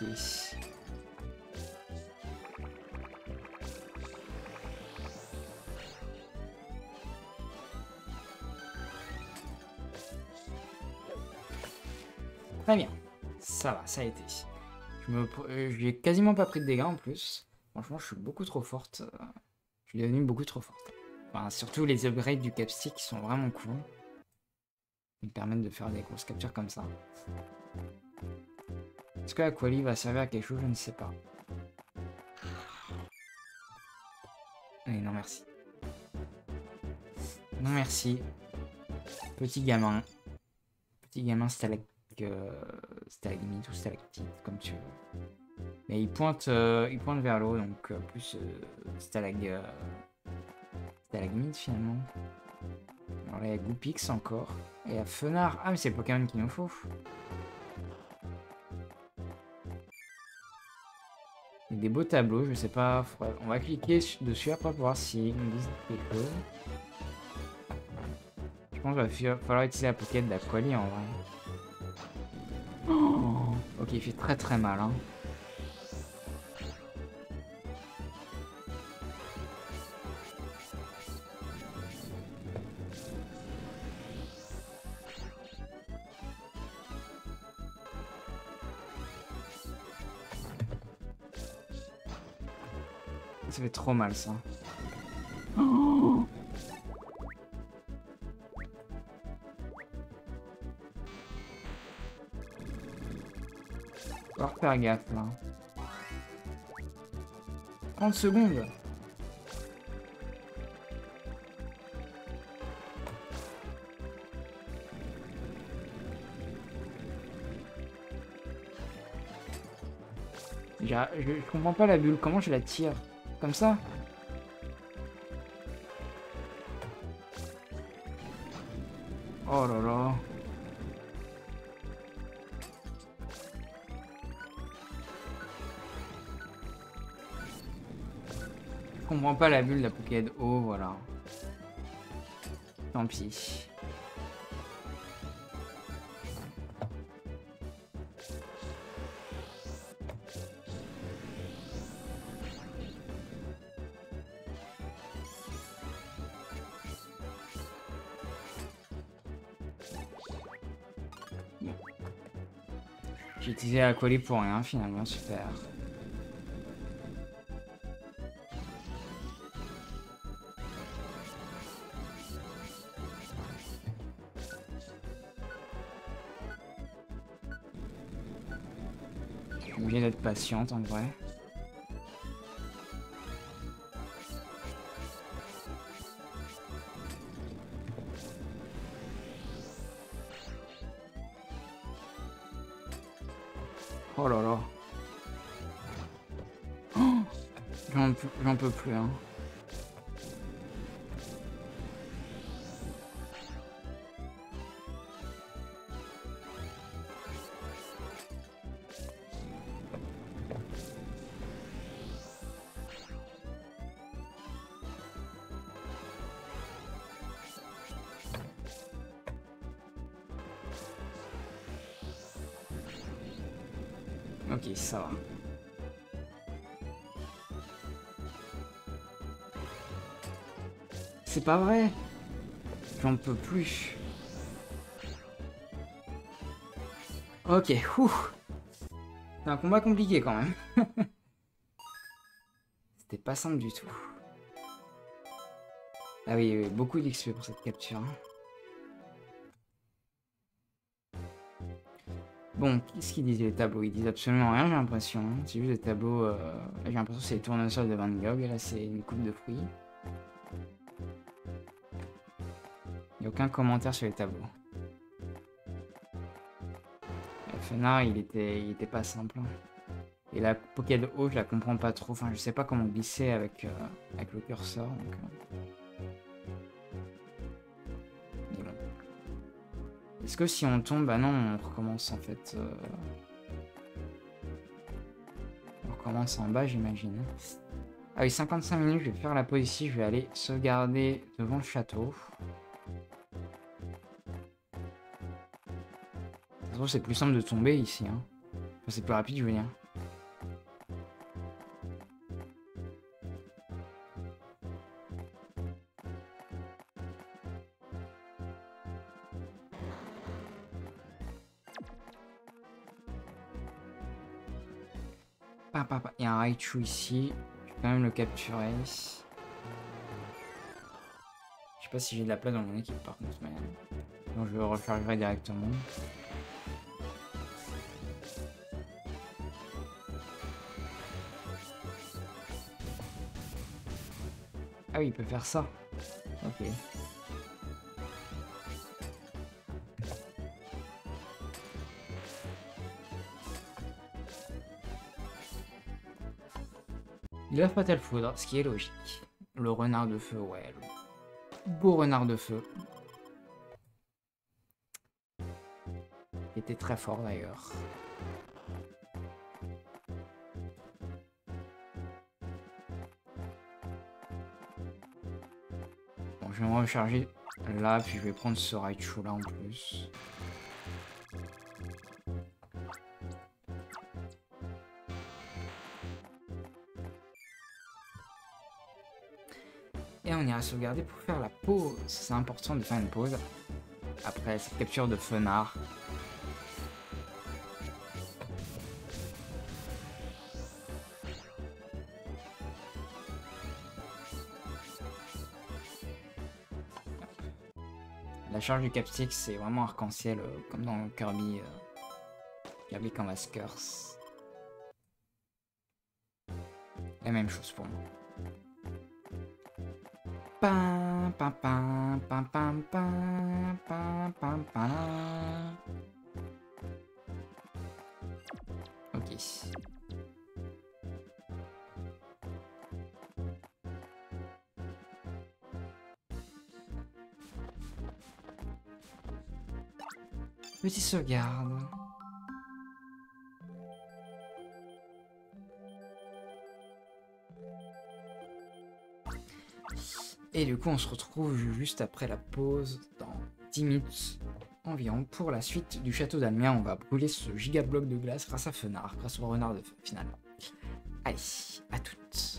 Très bien. Ça va, ça a été. Je me... euh, j'ai quasiment pas pris de dégâts en plus. Franchement, je suis beaucoup trop forte. Je suis devenue beaucoup trop forte. Enfin, surtout les upgrades du capstick qui sont vraiment cool. Ils me permettent de faire des grosses captures comme ça. Est-ce que la quali va servir à quelque chose? Je ne sais pas. Oui, non merci. Non merci. Petit gamin. Petit gamin stalag... Euh, stalagmite ou stalactite, comme tu veux. Mais il pointe, euh, il pointe vers l'eau, donc euh, plus euh, stalag... Euh, stalagmite finalement. Alors là, il y a Goopix encore. Et il y a Fenard. Ah, mais c'est le Pokémon qu'il nous faut. Il y a des beaux tableaux, je sais pas. Faudrait... On va cliquer dessus après pour voir s'ils nous disent quelque chose. Je pense qu'il va falloir utiliser la Pokémon de la Quali en vrai. Oh, ok, il fait très très mal. Hein. Ça fait trop mal ça. Oh, faut faire gaffe là. trente secondes. Je, je comprends pas la bulle, comment je la tire? Comme ça? Oh là là. Je comprends pas la bulle de la Pokédex. Oh voilà. Tant pis. J'ai utilisé la coller pour rien finalement, super. Je suis obligé d'être patiente en vrai. Oh là là. Oh, j'en peux plus, hein. Ok, ça va. C'est pas vrai. J'en peux plus. Ok, ouf. C'est un combat compliqué quand même. C'était pas simple du tout. Ah oui, oui, beaucoup d'X P pour cette capture. Bon, qu'est-ce qu'ils disent les tableaux? Ils disent absolument rien, j'ai l'impression. C'est juste des tableaux... Euh... J'ai l'impression que c'est les tournesols de Van Gogh, et là c'est une coupe de fruits. Il n'y a aucun commentaire sur les tableaux. Le Fenard, il était, il était pas simple. Et la Pokédex haut, je la comprends pas trop. Enfin, je sais pas comment glisser avec, euh, avec le curseur. Donc, euh... Mais bon. Est-ce que si on tombe, bah non, on recommence en fait. Euh... On recommence en bas, j'imagine. Ah oui, cinquante-cinq minutes, je vais faire la pause ici. Je vais aller sauvegarder devant le château. De toute façon, c'est plus simple de tomber ici. Hein. Enfin, c'est plus rapide, je veux dire. Pa, pa, pa. Il y a un Raichu ici. Je vais quand même le capturer. Je sais pas si j'ai de la place dans mon équipe par contre, mais donc je le rechargerai directement. Ah oui, il peut faire ça. Ok. Il a Fatal Foudre, ce qui est logique. Le renard de feu, ouais. Le beau renard de feu. Il était très fort d'ailleurs. Bon, je vais me recharger là, puis je vais prendre ce Raichu là en plus. Et on ira sauvegarder pour faire la pause. C'est important de faire une pause après cette capture de Fenard. La charge du Capsix, c'est vraiment arc-en-ciel, euh, comme dans Kirby, euh, Kirby Canvas Curse. La même chose pour moi. Pam, pam, pam, pam, pam, pam, pam, pam, pam. Ok. Petit sauvegarde. Et du coup, on se retrouve juste après la pause dans dix minutes environ pour la suite du château d'Almia. On va brûler ce giga bloc de glace grâce à Fenard, grâce au renard de feu finalement. Allez, à toutes.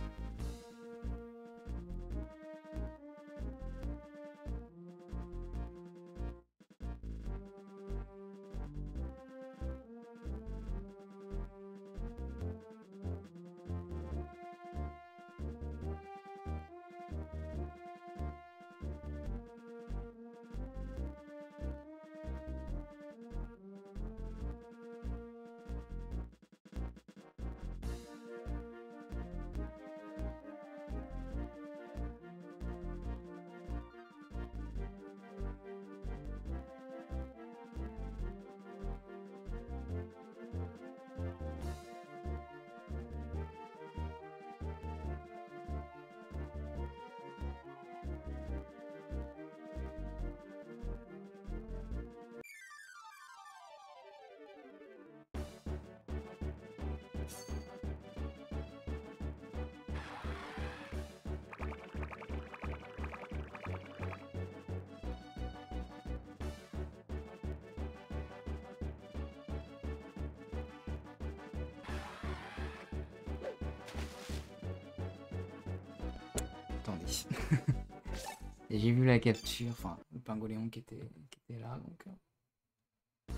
Attendez. Et j'ai vu la capture, enfin le pingoléon qui était, qui était là, donc euh...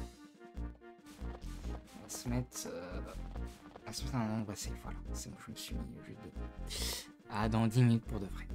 on va se mettre, euh... on va se mettre à un endroit safe, voilà, c'est bon, je me suis mis juste de... Ah, dans dix minutes pour de vrai.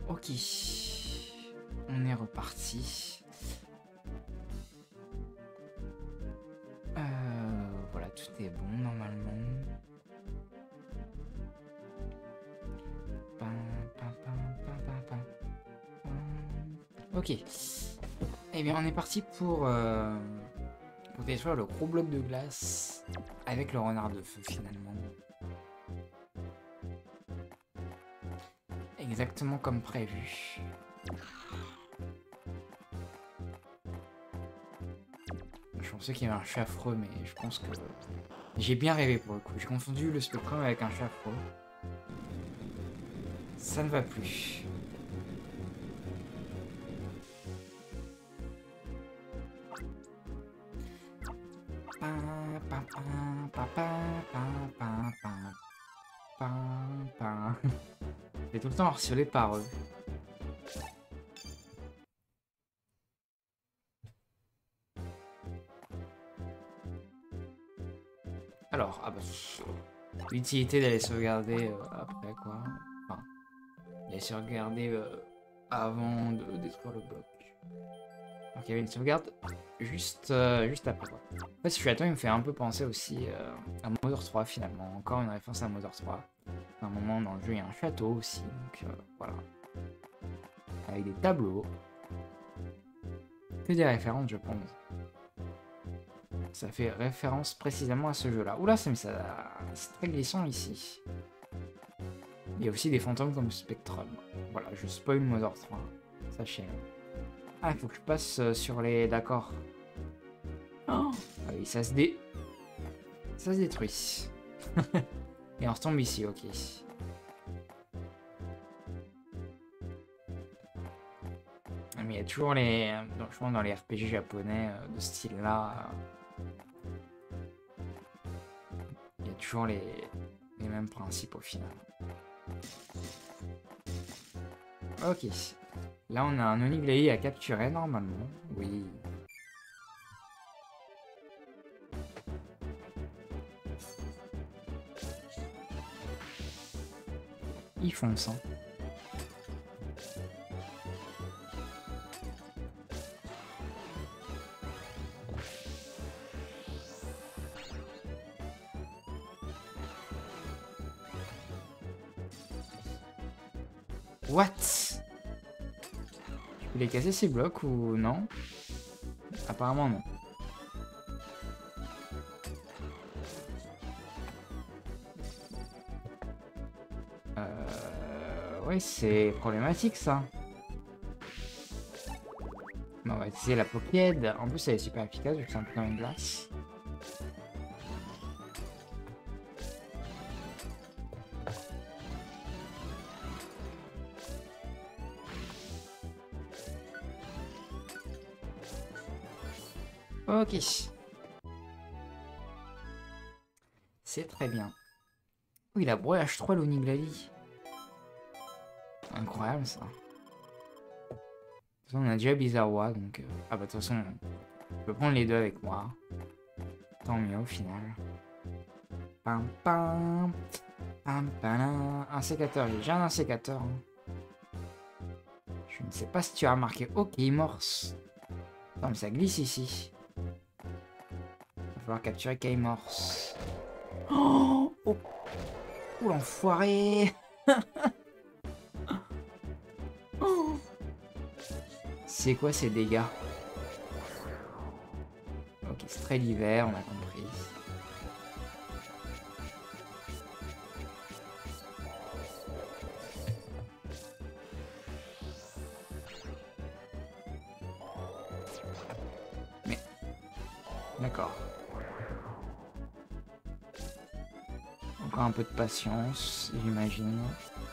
Ok. On est reparti. Euh, voilà, tout est bon normalement. Pam, pam, pam, pam, pam, pam, pam. Ok. Eh bien, on est parti pour, euh, pour détruire le gros bloc de glace avec le renard de feu finalement. Exactement comme prévu. Je pensais qu'il y avait un chat affreux, mais je pense que j'ai bien rêvé pour le coup. J'ai confondu le Spectrum avec un chat affreux. Ça ne va plus. Je vais tout le temps harcelé par eux. Alors, ah bah, l'utilité d'aller sauvegarder euh, après quoi. Enfin, d'aller sauvegarder euh, avant de détruire le bloc. Donc il y avait une sauvegarde juste, euh, juste après quoi. En fait, ce château il me fait un peu penser aussi euh, à Mother trois finalement. Encore une référence à Mother trois. À un moment dans le jeu il y a un château aussi, donc euh, voilà. Avec des tableaux. Que des références je pense. Ça fait référence précisément à ce jeu-là. Oula, c'est très glissant ici. Il y a aussi des fantômes comme Spectrum. Voilà, je spoil Mother trois. Sachez. Ah, il faut que je passe sur les... D'accord. Oh ah oui, ça se dé... Ça se détruit. Et on retombe ici, ok. Mais il y a toujours les... Je pense dans les R P G japonais de ce style-là... Il y a toujours les... les mêmes principes au final. Ok. Là, on a un Oniglei à capturer normalement. Oui. Ils foncent, hein. What? Je peux les casser ces blocs ou non? Apparemment non. Euh... Ouais, c'est problématique ça. Bon, on va utiliser la Pokéd. En plus, elle est super efficace vu que c'est un peu comme une glace. Ok. C'est très bien. Oh, il a broyé H trois l'Oniglali. Incroyable ça. De toute façon, on a déjà Bizarrois, donc... Euh... Ah bah de toute façon, je peux prendre les deux avec moi. Tant mieux au final. Pam pam. Pam pam. Un sécateur, j'ai déjà un sécateur. Hein. Je ne sais pas si tu as remarqué. Ok, morse. Non mais ça glisse ici. Il va falloir capturer K-Morse. Oh, oh. Oh l'enfoiré. Oh. C'est quoi ces dégâts? Ok, c'est très l'hiver, on a compris. Mais... D'accord. Encore un peu de patience, j'imagine.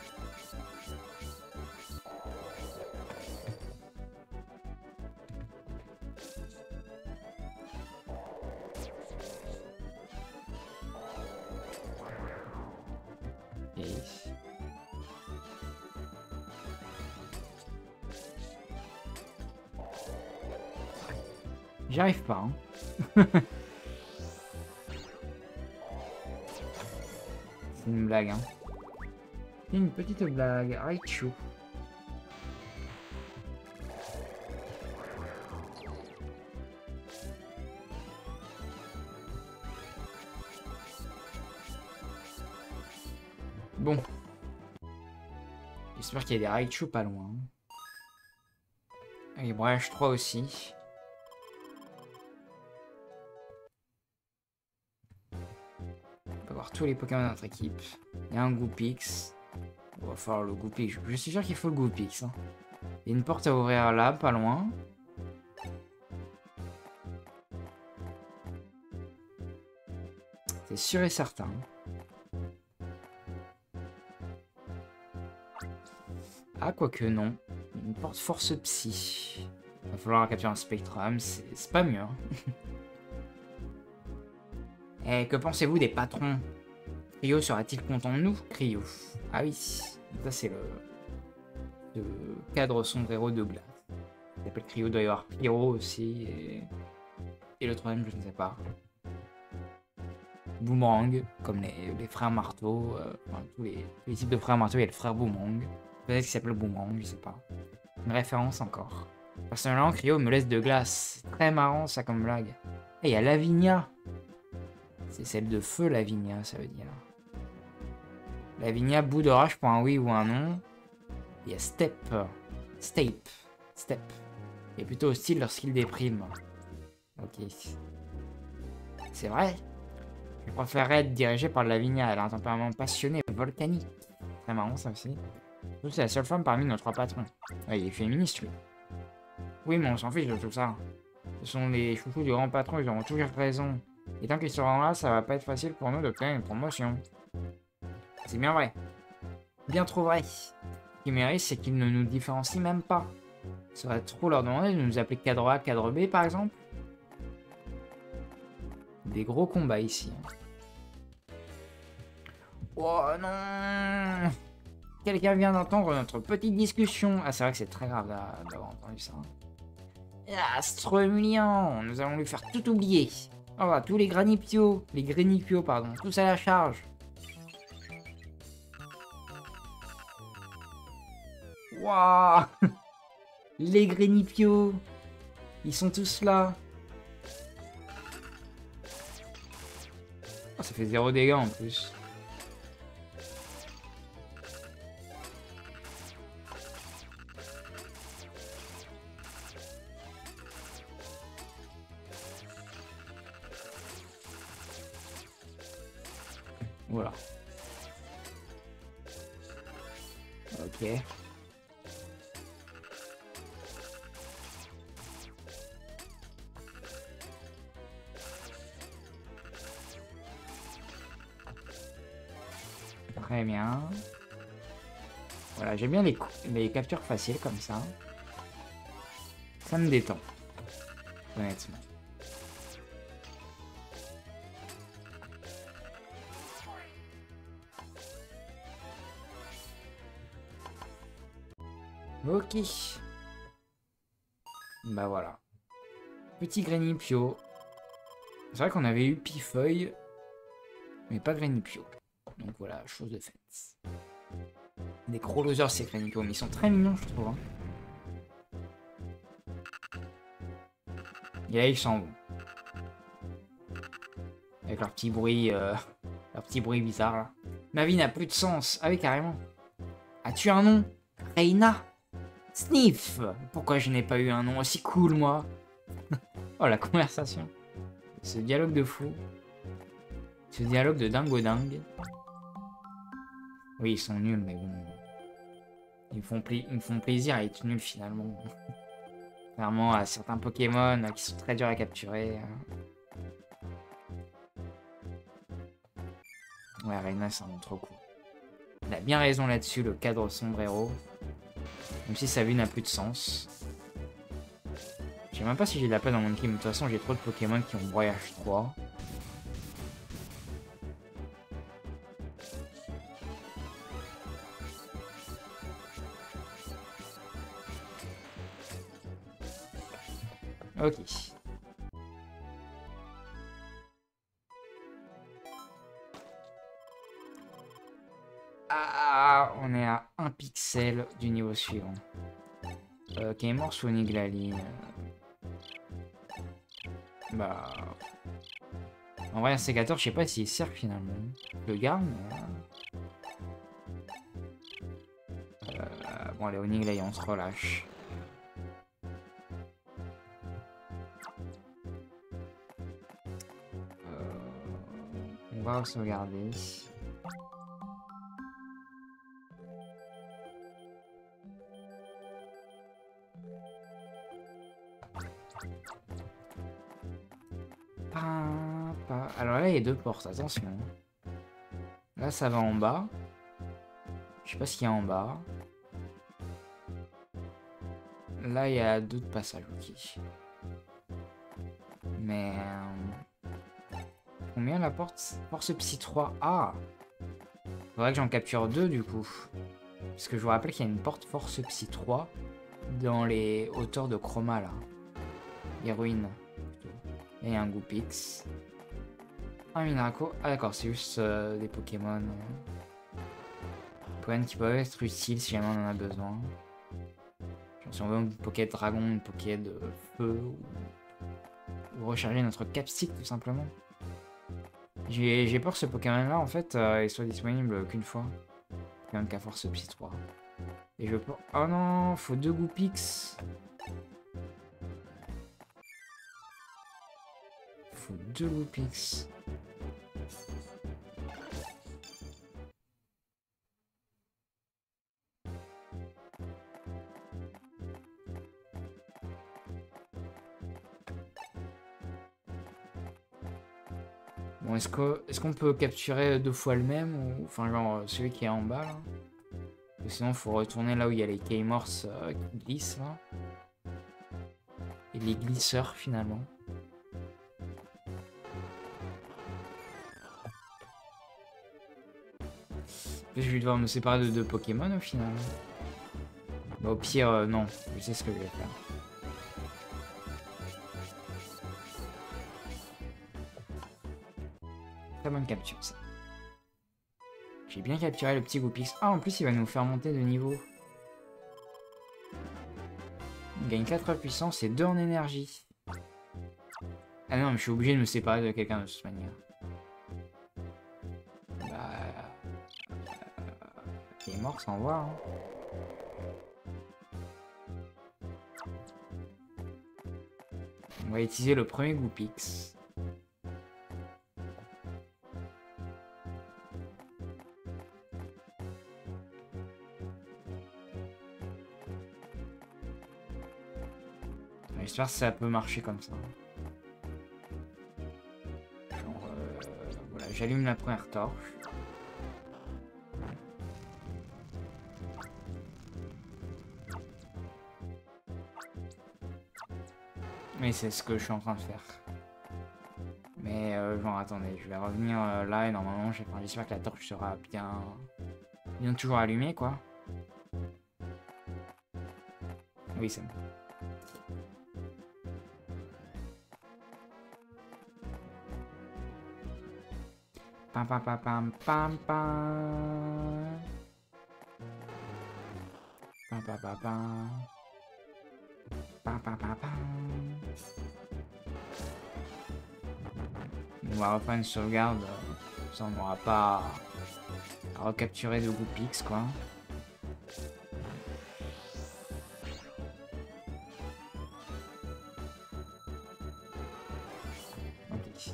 J'y arrive pas. Hein. C'est une blague. Hein. C'est une petite blague. Raichu. Bon. J'espère qu'il y a des Raichu pas loin. Et Brèche trois aussi. On peut voir tous les Pokémon de notre équipe. Il y a un Goupix. Il va falloir le Goupix. Je suis sûr qu'il faut le Goupix. Hein. Il y a une porte à ouvrir là, pas loin. C'est sûr et certain. Ah, quoique non. Une porte force psy. Il va falloir capturer un Spectrum. C'est pas mieux. Hein. Eh, que pensez-vous des patrons? Cryo sera-t-il content de nous? Cryo. Ah oui. Ça, c'est le... le cadre sombrero de glace. Il s'appelle Cryo. Il doit y avoir Pyro aussi. Et, et le troisième, je ne sais pas. Boomerang, comme les, les frères marteau. Euh, enfin, tous, les, tous les types de frères marteau, il y a le frère Boomerang. Peut-être qu'il s'appelle Boomerang, je sais pas. Une référence encore. Personnellement, Cryo me laisse de glace. C'est très marrant ça comme blague. Et il y a Lavinia. C'est celle de feu, Lavinia, ça veut dire. Lavinia, bout d'orage pour un oui ou un non. Il y a Step. Step. Step. Il est plutôt hostile lorsqu'il déprime. Ok. C'est vrai. Je préférerais être dirigé par Lavinia. Elle a un tempérament passionné, volcanique. Très marrant ça aussi. C'est la seule femme parmi nos trois patrons. Ouais, il est féministe lui. Oui, mais on s'en fiche de tout ça. Ce sont les chouchous du grand patron, ils auront toujours raison. Et tant qu'ils seront là, ça va pas être facile pour nous d'obtenir une promotion. C'est bien vrai. Bien trop vrai. Ce qui mérite, c'est qu'ils ne nous différencient même pas. Ça serait trop leur demander de nous appeler cadre A, cadre B par exemple. Des gros combats ici. Oh non! Quelqu'un vient d'entendre notre petite discussion. Ah, c'est vrai que c'est très grave d'avoir entendu ça. Ah, c'est trop humiliant. Nous allons lui faire tout oublier. Oh, bah, tous les granipios, les grenipios, pardon, tous à la charge. Waouh. Les grenipios. Ils sont tous là. Oh, ça fait zéro dégâts en plus. Voilà. Ok. Très bien. Voilà, j'aime bien les, les captures faciles comme ça. Ça me détend. Honnêtement. Ok. Bah voilà. Petit Grenipio. C'est vrai qu'on avait eu Pifeuille, mais pas Grenipio. Donc voilà, chose de faite. Des gros losers ces Grenipio, mais ils sont très mignons je trouve. Hein. Et là ils s'en vont. Avec leur petit bruit, euh, leur petit bruit bizarre là. Ma vie n'a plus de sens. Ah oui carrément. As-tu un nom? Reina? Sniff! Pourquoi je n'ai pas eu un nom aussi cool, moi? Oh, la conversation. Ce dialogue de fou. Ce dialogue de dingo dingue. Oui, ils sont nuls, mais bon. Ils me font, ils me font plaisir à être nuls, finalement. Clairement, à certains Pokémon qui sont très durs à capturer. Ouais, Reina, c'est un nom trop cool. Il a bien raison là-dessus, le cadre sombrero. Même si sa vie n'a plus de sens. Je sais même pas si j'ai de la place dans mon team. De toute façon, j'ai trop de Pokémon qui ont Voyage trois. Ok. Ah, on est à un pixel du niveau suivant. Euh, qui est mort sous Niglaline. Bah... En vrai, un sécateur, je sais pas s'il sert finalement. Le garde, mais... Bon, allez, Oniglay, on se relâche. Euh, on va sauvegarder. Alors là, il y a deux portes, attention. Là, ça va en bas. Je sais pas ce qu'il y a en bas. Là, il y a d'autres passages, ok. Mais... Euh... Combien la porte? Force Psy trois. Ah! Faudrait que j'en capture deux, du coup. Parce que je vous rappelle qu'il y a une porte Force Psy trois dans les hauteurs de Chroma, là. Héroïne. Et un Goopix. Un Minaco. Ah d'accord, c'est juste euh, des Pokémon. Euh... Pokémon qui peuvent être utiles si jamais on en a besoin. Genre si on veut une Poké Dragon, une Poké de feu. Ou, ou recharger notre capsule tout simplement. J'ai peur que ce Pokémon là en fait euh, il soit disponible qu'une fois. Pokémon qu'à Force Psy trois. Et je peux... Oh non, faut deux Goopix. Faut deux Goopix. Bon, est-ce qu'on est qu'on peut capturer deux fois le même ou... Enfin, genre celui qui est en bas, là. Ou sinon, il faut retourner là où il y a les K-Morse euh, qui glissent, là. Et les glisseurs, finalement. Je vais devoir me séparer de deux Pokémon, au final. Bah, au pire, euh, non. Je sais ce que je vais faire. Très bonne capture, ça. J'ai bien capturé le petit Goopix. Ah, en plus, il va nous faire monter de niveau. Il gagne quatre puissance et deux en énergie. Ah non, mais je suis obligé de me séparer de quelqu'un de cette manière. Bah... Il est mort sans voir. Hein. On va utiliser le premier Goopix. J'espère que ça peut marcher comme ça. Genre, euh, voilà, j'allume la première torche. Mais c'est ce que je suis en train de faire. Mais euh, genre attendez, je vais revenir euh, là et normalement j'espère que la torche sera bien, bien toujours allumée quoi. Oui c'est bon. Pam pam pam pam pam pam. Pam pam pam pam. Pam pam pam pam. On va reprendre une sauvegarde. Ça on n'aura pas à recapturer de Goopix quoi. Ok.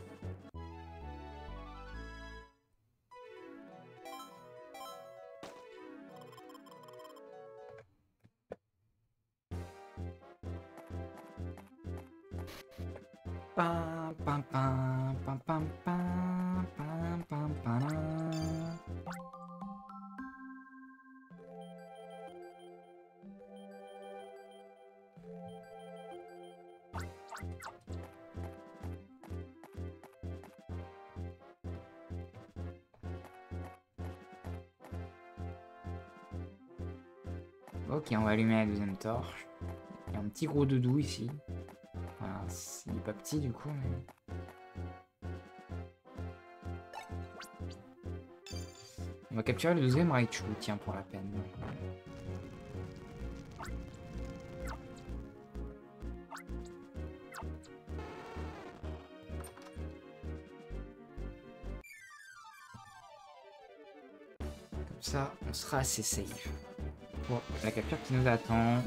Pam pam pam pam pam pam pam pam pam. Ok, on va allumer la deuxième torche. Il y a un petit gros doudou ici. Enfin, il n'est pas petit du coup, mais... On va capturer le deuxième Raichu, tiens, pour la peine. Comme ça, on sera assez safe. pour la capture qui nous attend.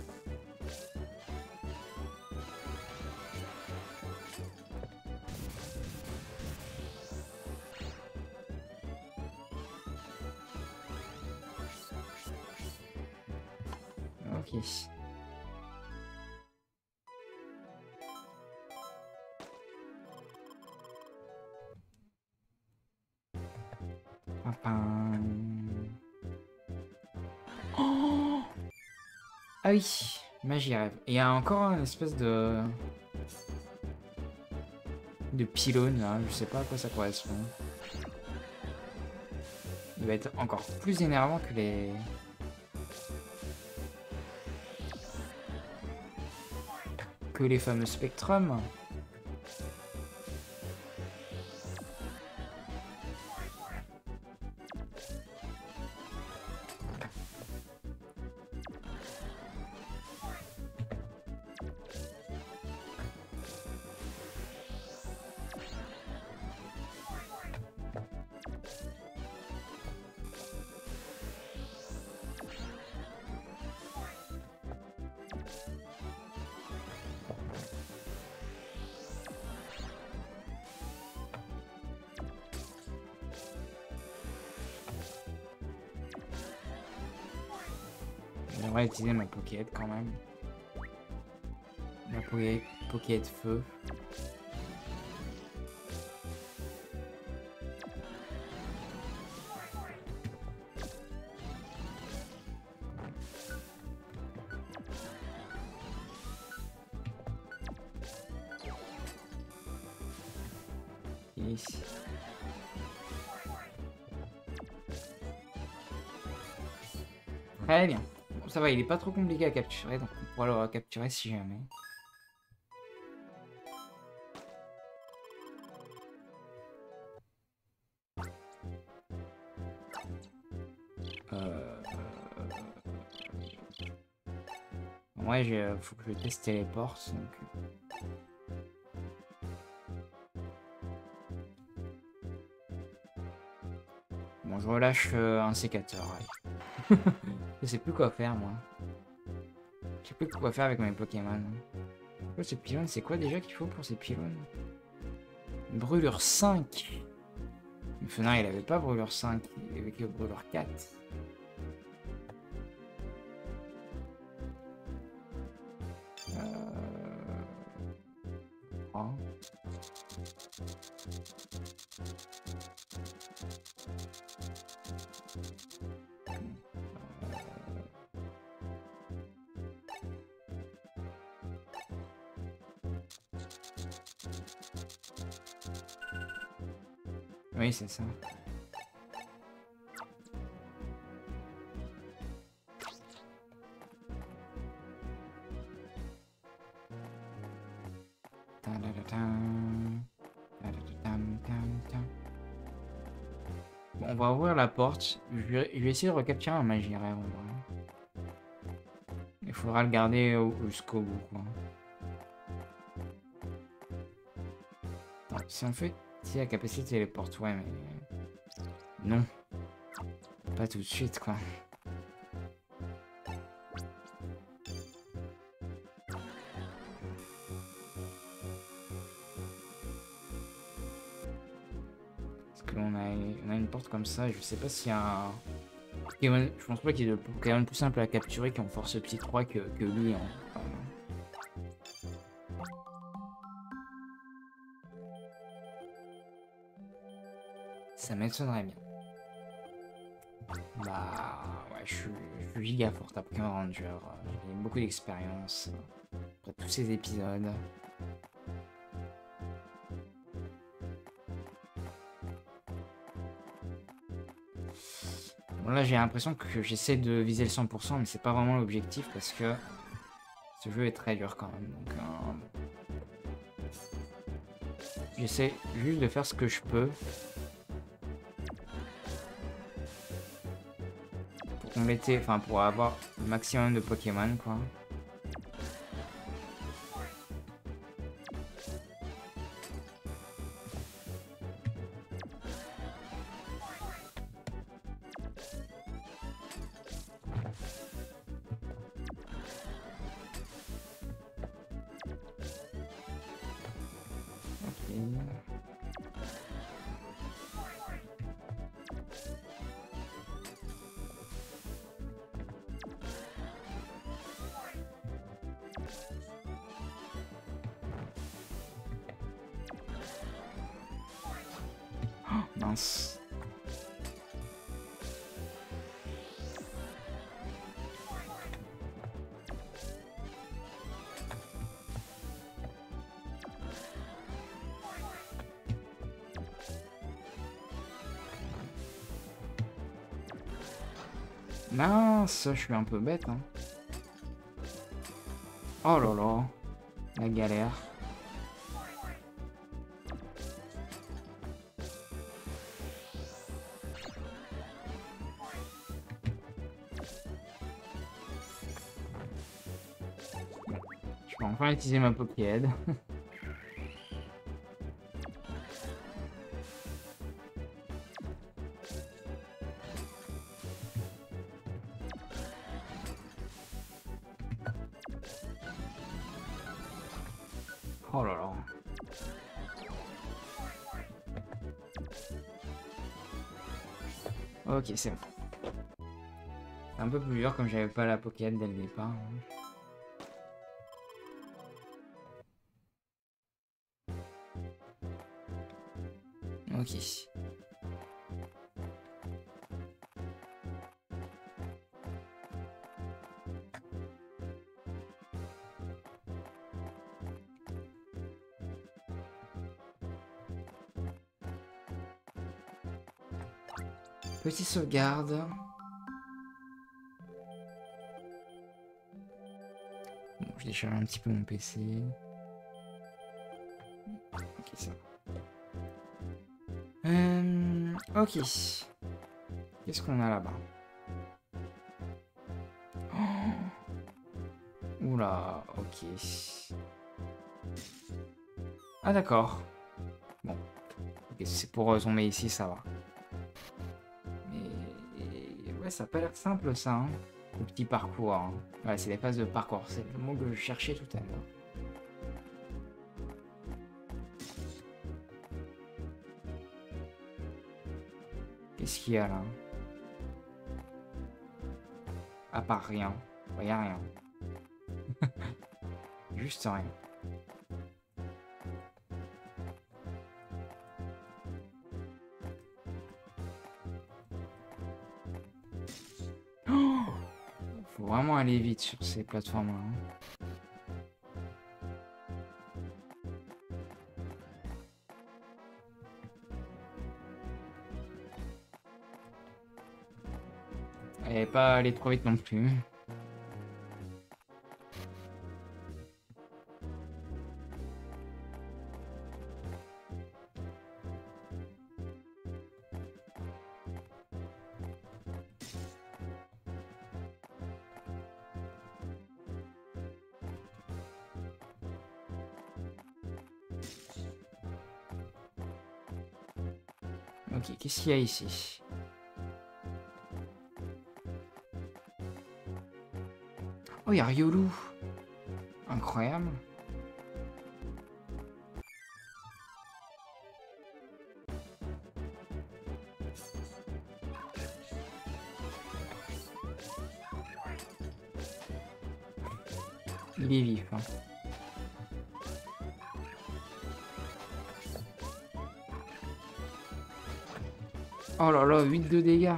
Ok. Oh, ah oui, mais j'y rêve. Il y a encore une espèce de de pylône là, je sais pas à quoi ça correspond. Il va être encore plus énervant que les que les fameux spectrums. J'aimerais utiliser ma Pokéette quand même. Ma Poké... Pokéette feu. Et ici. Très bien. Bon, ça va, il est pas trop compliqué à capturer, donc on pourra le capturer si jamais. Euh... Ouais, il faut que je teste téléporte, donc... Bon, je relâche euh, un sécateur, ouais. Je sais plus quoi faire, moi. Je sais plus quoi faire avec mes Pokémon. Oh, ces pylônes, c'est quoi déjà qu'il faut pour ces pylônes? Brûlure cinq. Le Fenard, il avait pas brûlure cinq, il avait que brûlure quatre. Euh... Oh. Oui, c'est ça. Bon, on va ouvrir la porte. Je vais, je vais essayer de recapturer un Magirai en vrai. Il faudra le garder jusqu'au bout, quoi. Alors, si on fait si la capacité de téléporte, ouais, mais non, pas tout de suite, quoi. Parce que on a, on a une porte comme ça, je sais pas s'il y a un... Je pense pas qu'il y ait de Pokémon plus simple à capturer qui ont force psy trois que, que lui. Hein. Enfin, ça m'étonnerait bien. Bah ouais, je suis, je suis giga fort à Pokémon Ranger. J'ai beaucoup d'expérience après tous ces épisodes. Bon, là j'ai l'impression que j'essaie de viser le cent pour cent, mais c'est pas vraiment l'objectif parce que ce jeu est très dur quand même. Donc euh... j'essaie juste de faire ce que je peux. Pour compléter, enfin pour avoir le maximum de Pokémon, quoi. Mince. Mince, je suis un peu bête, hein. Oh là là, la galère. Je peux enfin utiliser ma Pokéhead. Oh là là. Ok, c'est bon. C'est un peu plus dur comme j'avais pas la Pokéhead dès le départ. Ok. Petite sauvegarde. Bon, je décharge un petit peu mon P C. Ok, ça va. Euh, ok. Qu'est-ce qu'on a là-bas? Oh. Oula, ok. Ah d'accord. Bon. Okay, c'est pour euh, tomber ici, ça va. Mais ouais, ça a pas l'air simple ça, hein, le petit parcours. Hein. Ouais, c'est les phases de parcours, c'est le mot que je cherchais tout à l'heure. Qu'est-ce qu'il y a là? À part rien. Il n'y a rien. Juste rien. Oh, faut vraiment aller vite sur ces plateformes-là. Hein. Et pas aller trop vite non plus. Ok, qu'est-ce qu'il y a ici? Oh, il y a Riolu. Incroyable. Il est vif. Hein. Oh là là, huit de dégâts.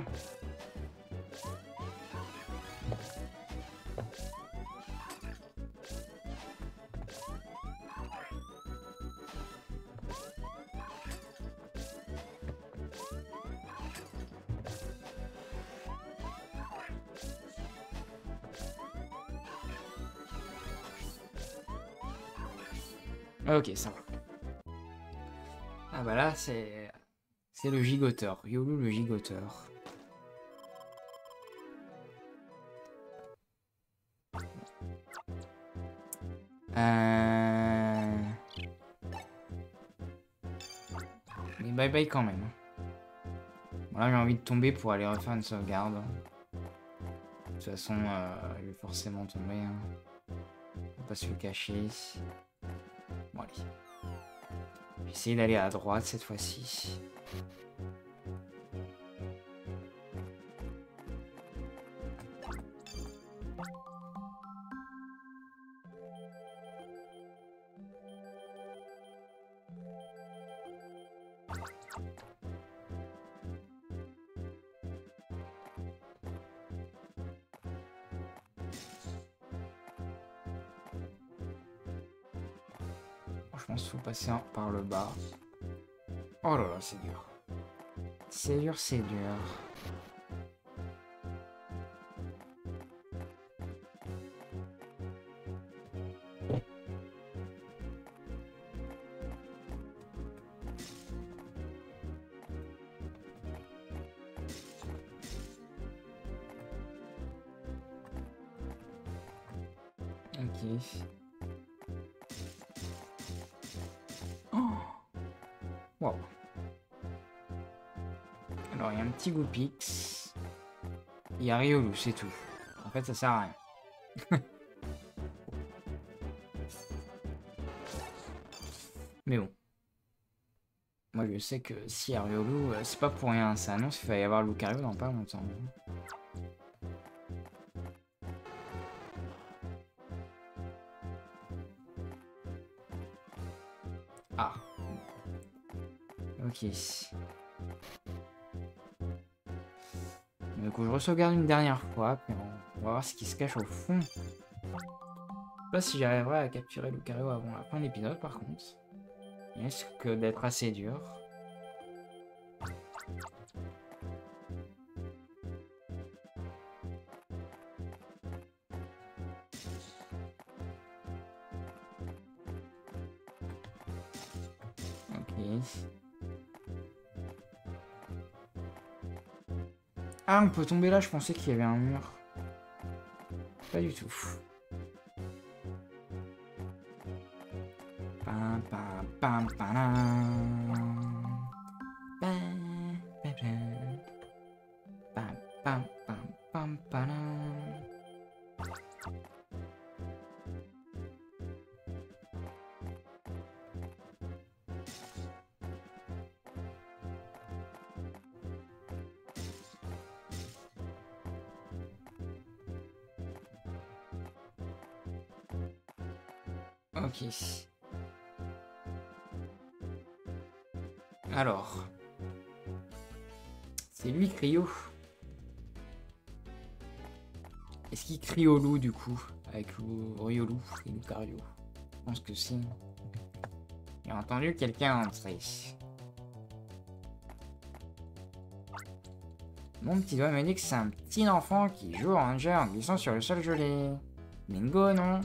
Ok, ça va. Ah bah là, c'est... C'est le gigoteur. Riolu le gigoteur. Euh... Mais bye bye quand même. Voilà, j'ai envie de tomber pour aller refaire une sauvegarde. De toute façon, euh, il va forcément tomber. Hein. On va pas se le cacher. Bon, allez. Je vais essayer d'aller à droite cette fois-ci. pense qu'il faut passer par le bas. Oh là là, c'est dur. C'est dur, c'est dur. Ok. Oh wow. Alors, il y a un petit Goopix. Il y a Riolu, c'est tout. En fait, ça sert à rien. Mais bon. Moi, je sais que si y a Riolu, c'est pas pour rien. Ça annonce qu'il va y avoir Lucario dans pas longtemps. Ah. Ok. Donc je re-sauvegarde une dernière fois, puis on va voir ce qui se cache au fond. Je sais pas si j'arriverai à capturer Lucario avant la fin de l'épisode par contre. Il risque d'être assez dur. Ok. Ah, on peut tomber là, je pensais qu'il y avait un mur. Pas du tout. Pam, pam, pam, pam, pam, pam, pam, pam, pam. Ok. Alors. C'est lui, Cryo. Est-ce qu'il crie au loup, du coup? Avec Riolu et Lucario? Je pense que si. J'ai entendu quelqu'un entrer. Mon petit doigt me dit que c'est un petit enfant qui joue au ranger en glissant sur le sol gelé. Bingo, non?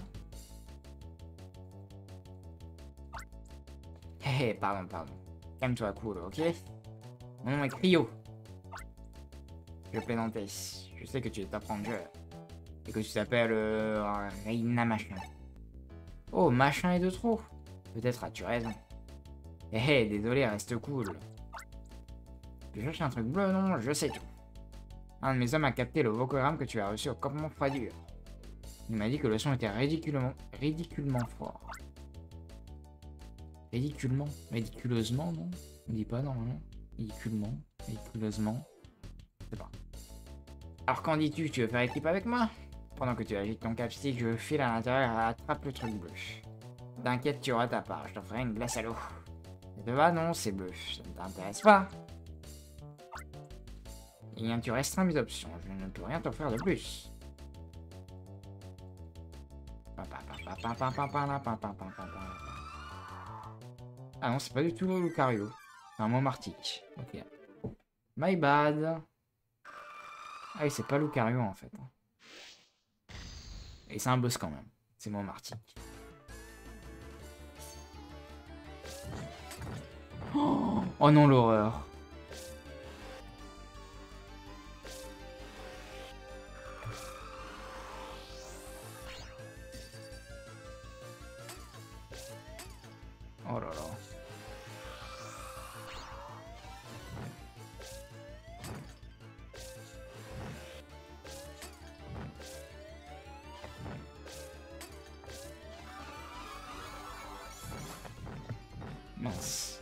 Hé hé, pardon, pardon. Calme-toi, cool, ok? Mon nom est Cryo. Je plaisantais. Je sais que tu es top ranger. Et que tu t'appelles euh, Reina Machin. Oh, machin est de trop. Peut-être as-tu raison. Hé hé, désolé, reste cool. Tu cherches un truc bleu, non? Je sais tout. Un de mes hommes a capté le vocogramme que tu as reçu au campement Froidure. Il m'a dit que le son était ridiculement, ridiculement fort. Ridiculement? Ridiculeusement, non? On dit pas normalement. Ridiculement? Ridiculeusement? Je sais pas. Alors qu'en dis-tu? Tu veux faire équipe avec moi? Pendant que tu agites ton capstick, je file à l'intérieur et attrape le truc bleu. T'inquiète, tu auras ta part. Je te ferai une glace à l'eau. Ça te va? Non, c'est bleu. Ça ne t'intéresse pas? Eh bien, tu restreins mes options. Je ne peux rien t'offrir de plus. Ah non, c'est pas du tout le Lucario. C'est un Momartic. Ok. My bad. Ah oui, c'est pas Lucario en fait. Et c'est un boss quand même. C'est Momartic. Oh, oh non, l'horreur. Oh là là. Mince.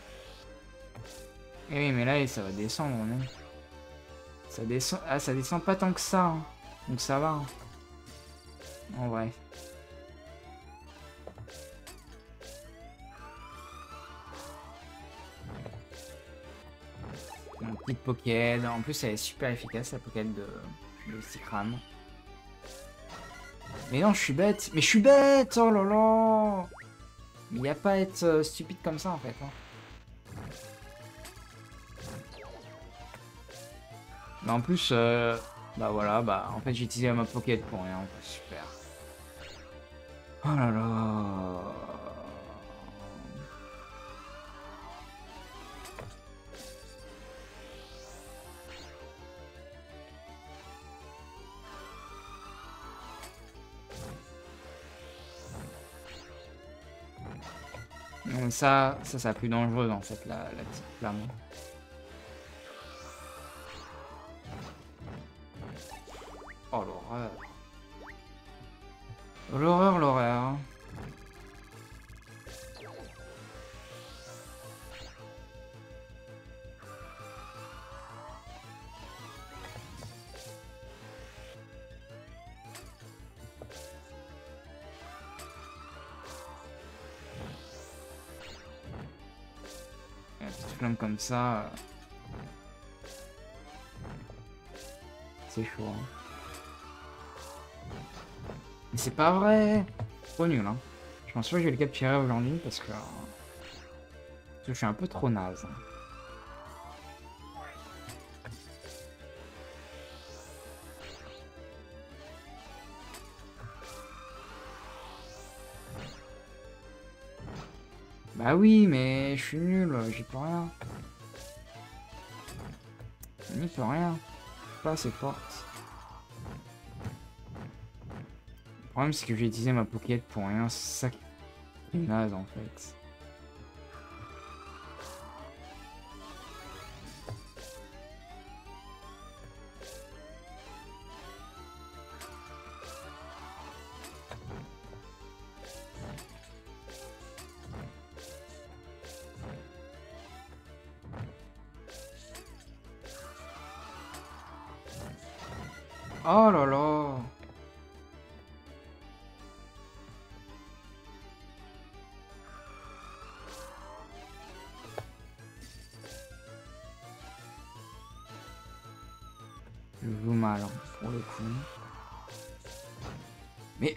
Eh oui, mais là, ça va descendre, non? Ça descend... Ah, ça descend pas tant que ça. Hein. Donc ça va. Hein. En vrai. Mon petite Pokéd. En plus, elle est super efficace, la Pokéd de, de Sicram. Mais non, je suis bête. Mais je suis bête. Oh là là. Mais y a pas à être euh, stupide comme ça en fait. Hein. Mais en plus, euh, bah voilà, bah en fait j'ai utilisé ma pocket pour rien. Super. Oh là là. Non, mais ça, ça, c'est plus dangereux en fait, la, la petite flamme. Oh l'horreur. L'horreur, l'horreur. Une petite flamme comme ça. euh, C'est chaud. Hein. Mais c'est pas vrai. Trop nul, hein. Je pense pas que je vais le capturer aujourd'hui parce que... parce que je suis un peu trop naze. Bah oui, mais je suis nul, j'y peux rien. Je n'y peux rien. Je suis pas assez forte. Le problème, c'est que j'ai utilisé ma pocket pour rien. C'est ça qui est naze en fait. Oh là là. Je joue mal, hein, pour le coup. Mais...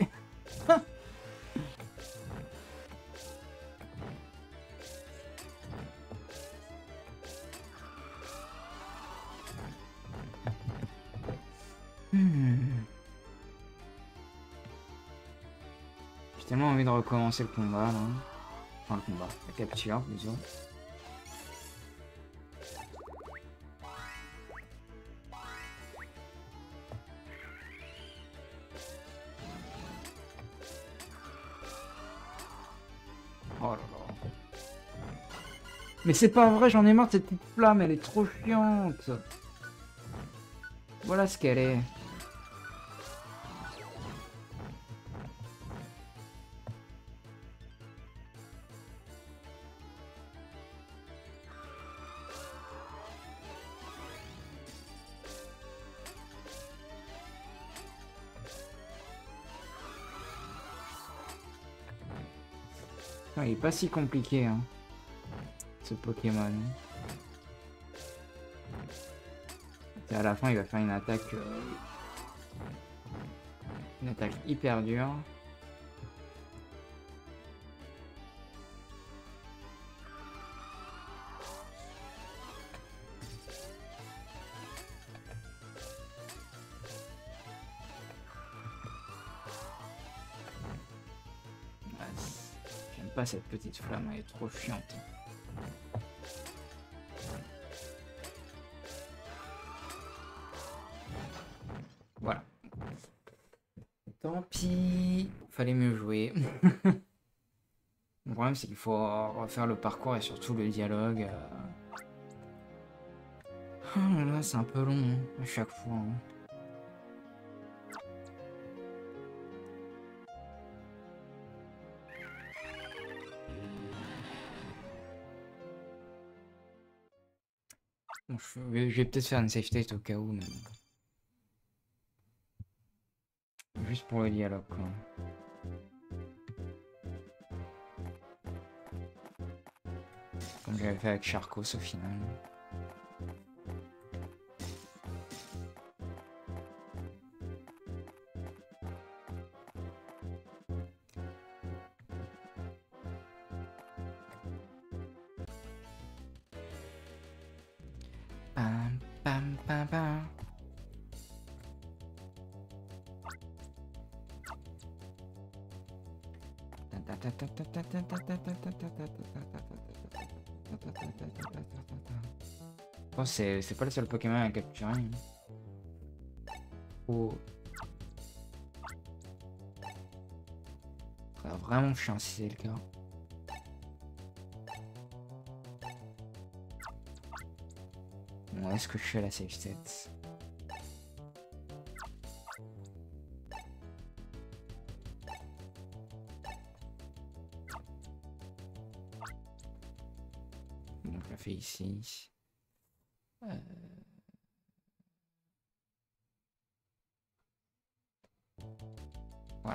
Hmm. J'ai tellement envie de recommencer le combat, là. Enfin, le combat. La capture, plutôt. Oh là là. Mais c'est pas vrai, j'en ai marre de cette petite flamme, elle est trop chiante. Voilà ce qu'elle est. Ah, il est pas si compliqué, hein, ce Pokémon. Et à la fin, il va faire une attaque... euh, Une attaque hyper dure. Ouais, j'aime pas cette petite flamme, elle est trop chiante. Voilà. Tant pis, fallait mieux jouer. Le problème, c'est qu'il faut refaire le parcours et surtout le dialogue. euh. Oh là là, c'est un peu long, hein, à chaque fois. Hein. Bon, je vais, je vais peut-être faire une save state au cas où, mais... Juste pour le dialogue, quoi. Comme j'avais fait avec Charcos au final. Pam, pam, pam. Oh, c'est c'est pas le seul Pokémon à capturer. Oh. Ça va vraiment chiant si c'est le cas. Bon, est-ce que je suis à la safe set? Bon, je la fais ici. Euh... Voilà.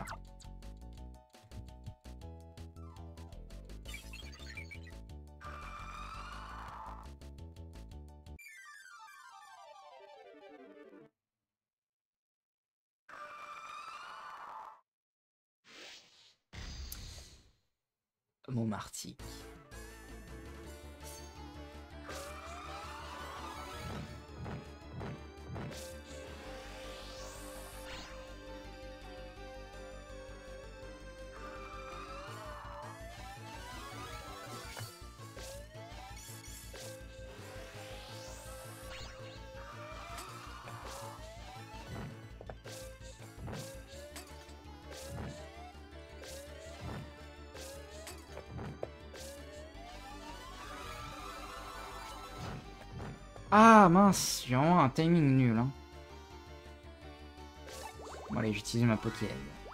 Mon Marty. Ah mince, j'ai vraiment un timing nul. Hein. Bon allez, j'utilise ma Pokéaide.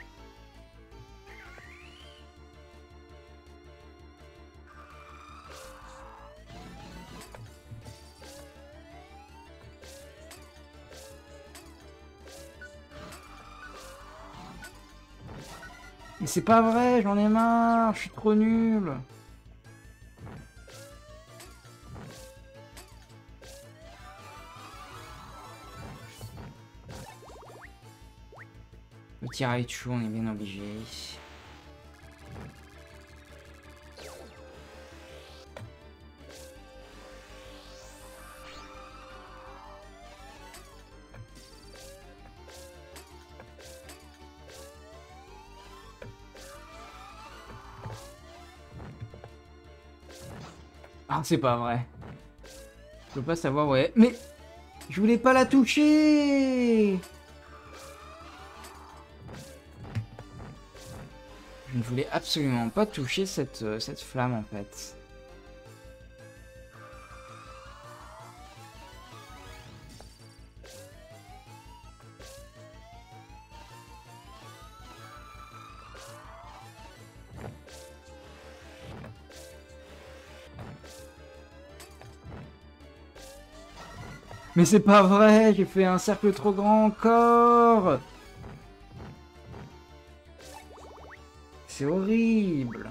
Mais c'est pas vrai, j'en ai marre, je suis trop nul. Le tir à Raichu, on est bien obligé. Ah, c'est pas vrai. Je peux pas savoir, ouais. Mais je voulais pas la toucher. Je ne voulais absolument pas toucher cette, euh, cette flamme, en fait. Mais c'est pas vrai, j'ai fait un cercle trop grand encore. C'est horrible.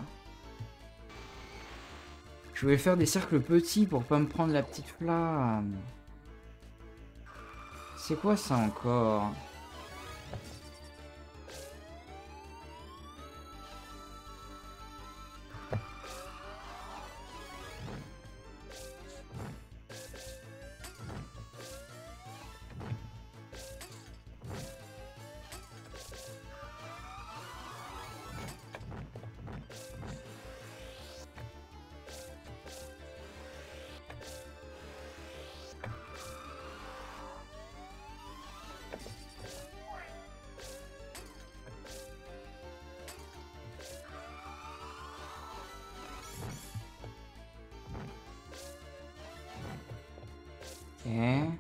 Je voulais faire des cercles petits pour pas me prendre la petite flamme. C'est quoi ça encore? Ok.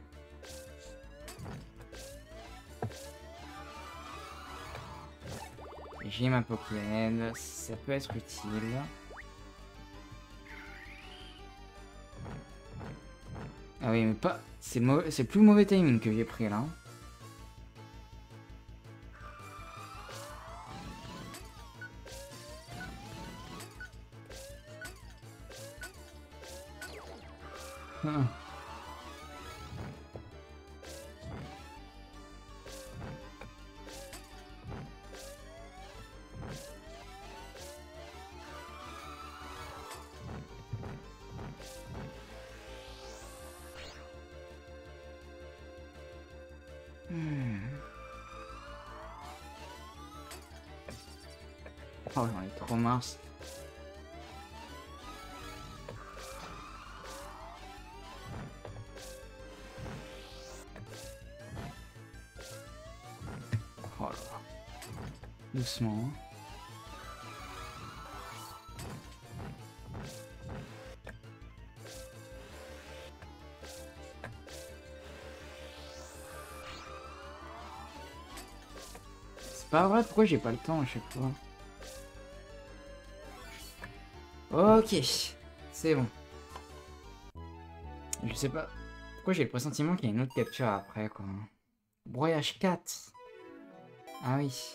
J'ai ma Pokémon, ça peut être utile. Ah oui, mais pas... C'est mauvais... c'est plus mauvais timing que j'ai pris là. Hum. Oh, j'en ai trop marre. Oh là là. Doucement. C'est pas vrai, pourquoi j'ai pas le temps à chaque fois? Ok, c'est bon. Je sais pas pourquoi j'ai le pressentiment qu'il y a une autre capture après, quoi. Broyage quatre. Ah oui.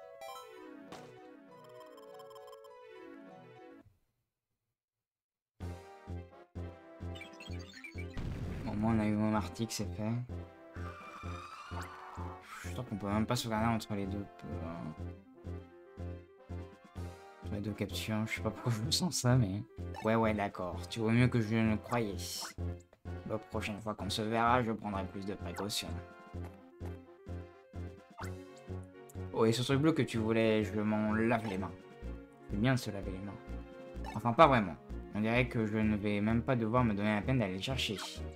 Bon, moi on a eu mon article, c'est fait. Je crois qu'on peut même pas sauvegarder entre les deux. Entre les deux captures, je sais pas pourquoi je me sens ça, mais... Ouais, ouais, d'accord. Tu vois mieux que je ne le croyais. La prochaine fois qu'on se verra, je prendrai plus de précautions. Oh, et ce truc bleu que tu voulais, je m'en lave les mains. C'est bien de se laver les mains. Enfin, pas vraiment. On dirait que je ne vais même pas devoir me donner la peine d'aller le chercher.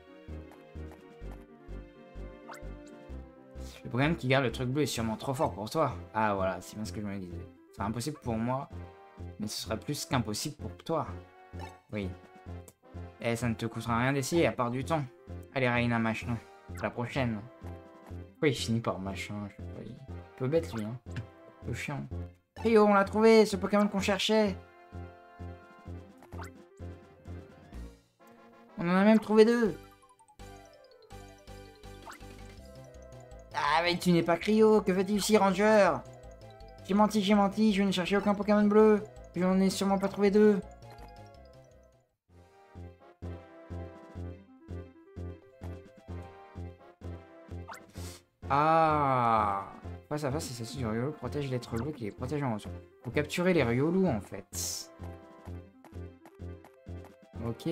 Le Pokémon qui garde le truc bleu est sûrement trop fort pour toi. Ah voilà, c'est bien ce que je me disais. C'est impossible pour moi, mais ce serait plus qu'impossible pour toi. Oui. Et ça ne te coûtera rien d'essayer, à part du temps. Allez, Raina, machin. La prochaine. Oui, il finit par machin, je sais pas. Il... Un peu bête, lui, hein. Un peu chiant. Hey oh, on l'a trouvé, ce Pokémon qu'on cherchait. On en a même trouvé deux. Ah, mais tu n'es pas Cryo, que fais-tu ici, Ranger? J'ai menti, j'ai menti, je ne cherchais aucun Pokémon bleu. Je n'en ai sûrement pas trouvé deux. Ah, face à face, c'est ceci du Riolu protège l'être bleu qui les protège en retour. Faut capturer les Riolu en fait. Ok.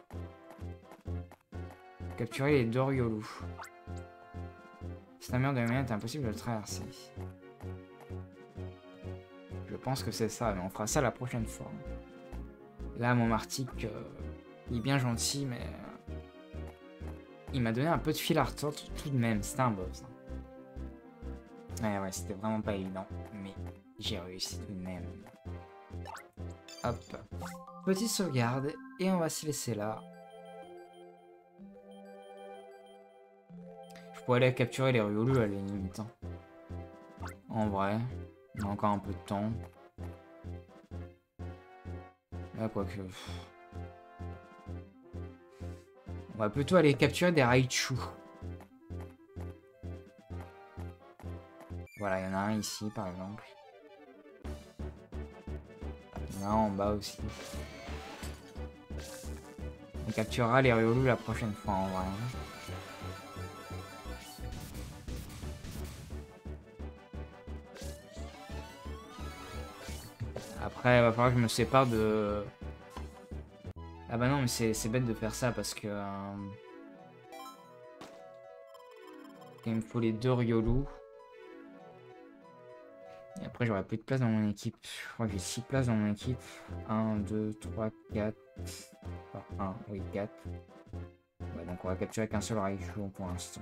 Capturer les deux Riolu. C'est un mur de moyen, c'est impossible de le traverser. Je pense que c'est ça, mais on fera ça la prochaine fois. Là, mon Martic, euh, il est bien gentil, mais... Euh, il m'a donné un peu de fil à retordre tout de même, c'était un boss. Ouais, ouais, c'était vraiment pas évident, mais j'ai réussi tout de même. Hop. Petite sauvegarde, et on va se laisser là. Je pourrais aller capturer les Riolu à la limite. Hein. En vrai, on a encore un peu de temps. Là, quoique... On va plutôt aller capturer des Raichu. Voilà, il y en a un ici, par exemple. Il y en a un en bas aussi. On capturera les Riolu la prochaine fois, en vrai. Après, il va falloir que je me sépare de... Ah bah non, mais c'est bête de faire ça parce que... Euh... Il me faut les deux Riolu. Et après, j'aurai plus de place dans mon équipe. Je crois que j'ai six places dans mon équipe. un, deux, trois, quatre. Enfin, un, oui, quatre. Ouais, donc on va capturer qu'un seul Raichu pour l'instant.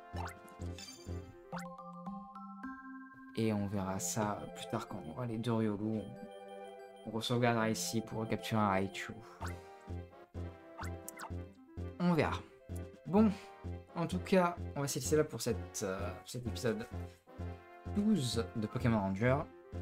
Et on verra ça plus tard quand on aura les deux Riolu. On re-sauvegardera ici pour capturer un Raichu. On verra. Bon, en tout cas, on va se laisser là pour cette, euh, cet épisode douze de Pokémon Ranger.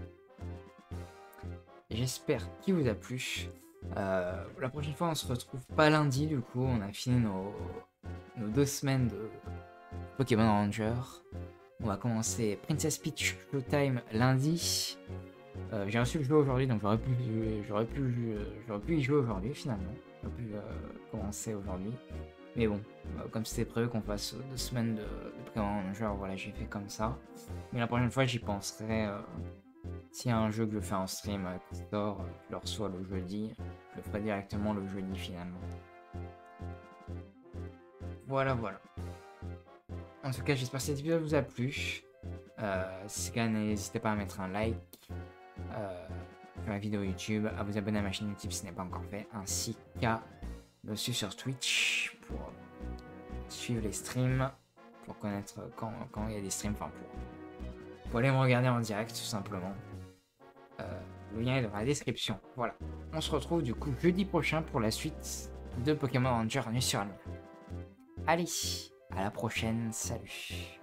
J'espère qu'il vous a plu. Euh, la prochaine fois, on se retrouve pas lundi, du coup, on a fini nos, nos deux semaines de Pokémon Ranger. On va commencer Princess Peach Showtime lundi. Euh, J'ai reçu le jeu aujourd'hui, donc j'aurais pu, j'aurais pu, j'aurais pu y jouer aujourd'hui finalement. J'aurais pu euh, commencer aujourd'hui. Mais bon, euh, comme c'était prévu qu'on fasse deux semaines de, de Pokémon Ranger, voilà, j'ai fait comme ça. Mais la prochaine fois, j'y penserai. Euh, S'il y a un jeu que je fais en stream euh, qui sort, euh, je le reçois le jeudi, je le ferai directement le jeudi finalement. Voilà, voilà. En tout cas, j'espère que cet épisode vous a plu. Euh, si c'est le cas, n'hésitez pas à mettre un like. Euh, sur la vidéo YouTube, à vous abonner à ma chaîne YouTube si ce n'est pas encore fait, ainsi qu'à me suivre sur Twitch pour suivre les streams, pour connaître quand, quand il y a des streams, enfin pour, pour aller me regarder en direct tout simplement. Euh, le lien est dans la description. Voilà. On se retrouve du coup jeudi prochain pour la suite de Pokémon Ranger Nuit sur Almia. Allez, à la prochaine, salut.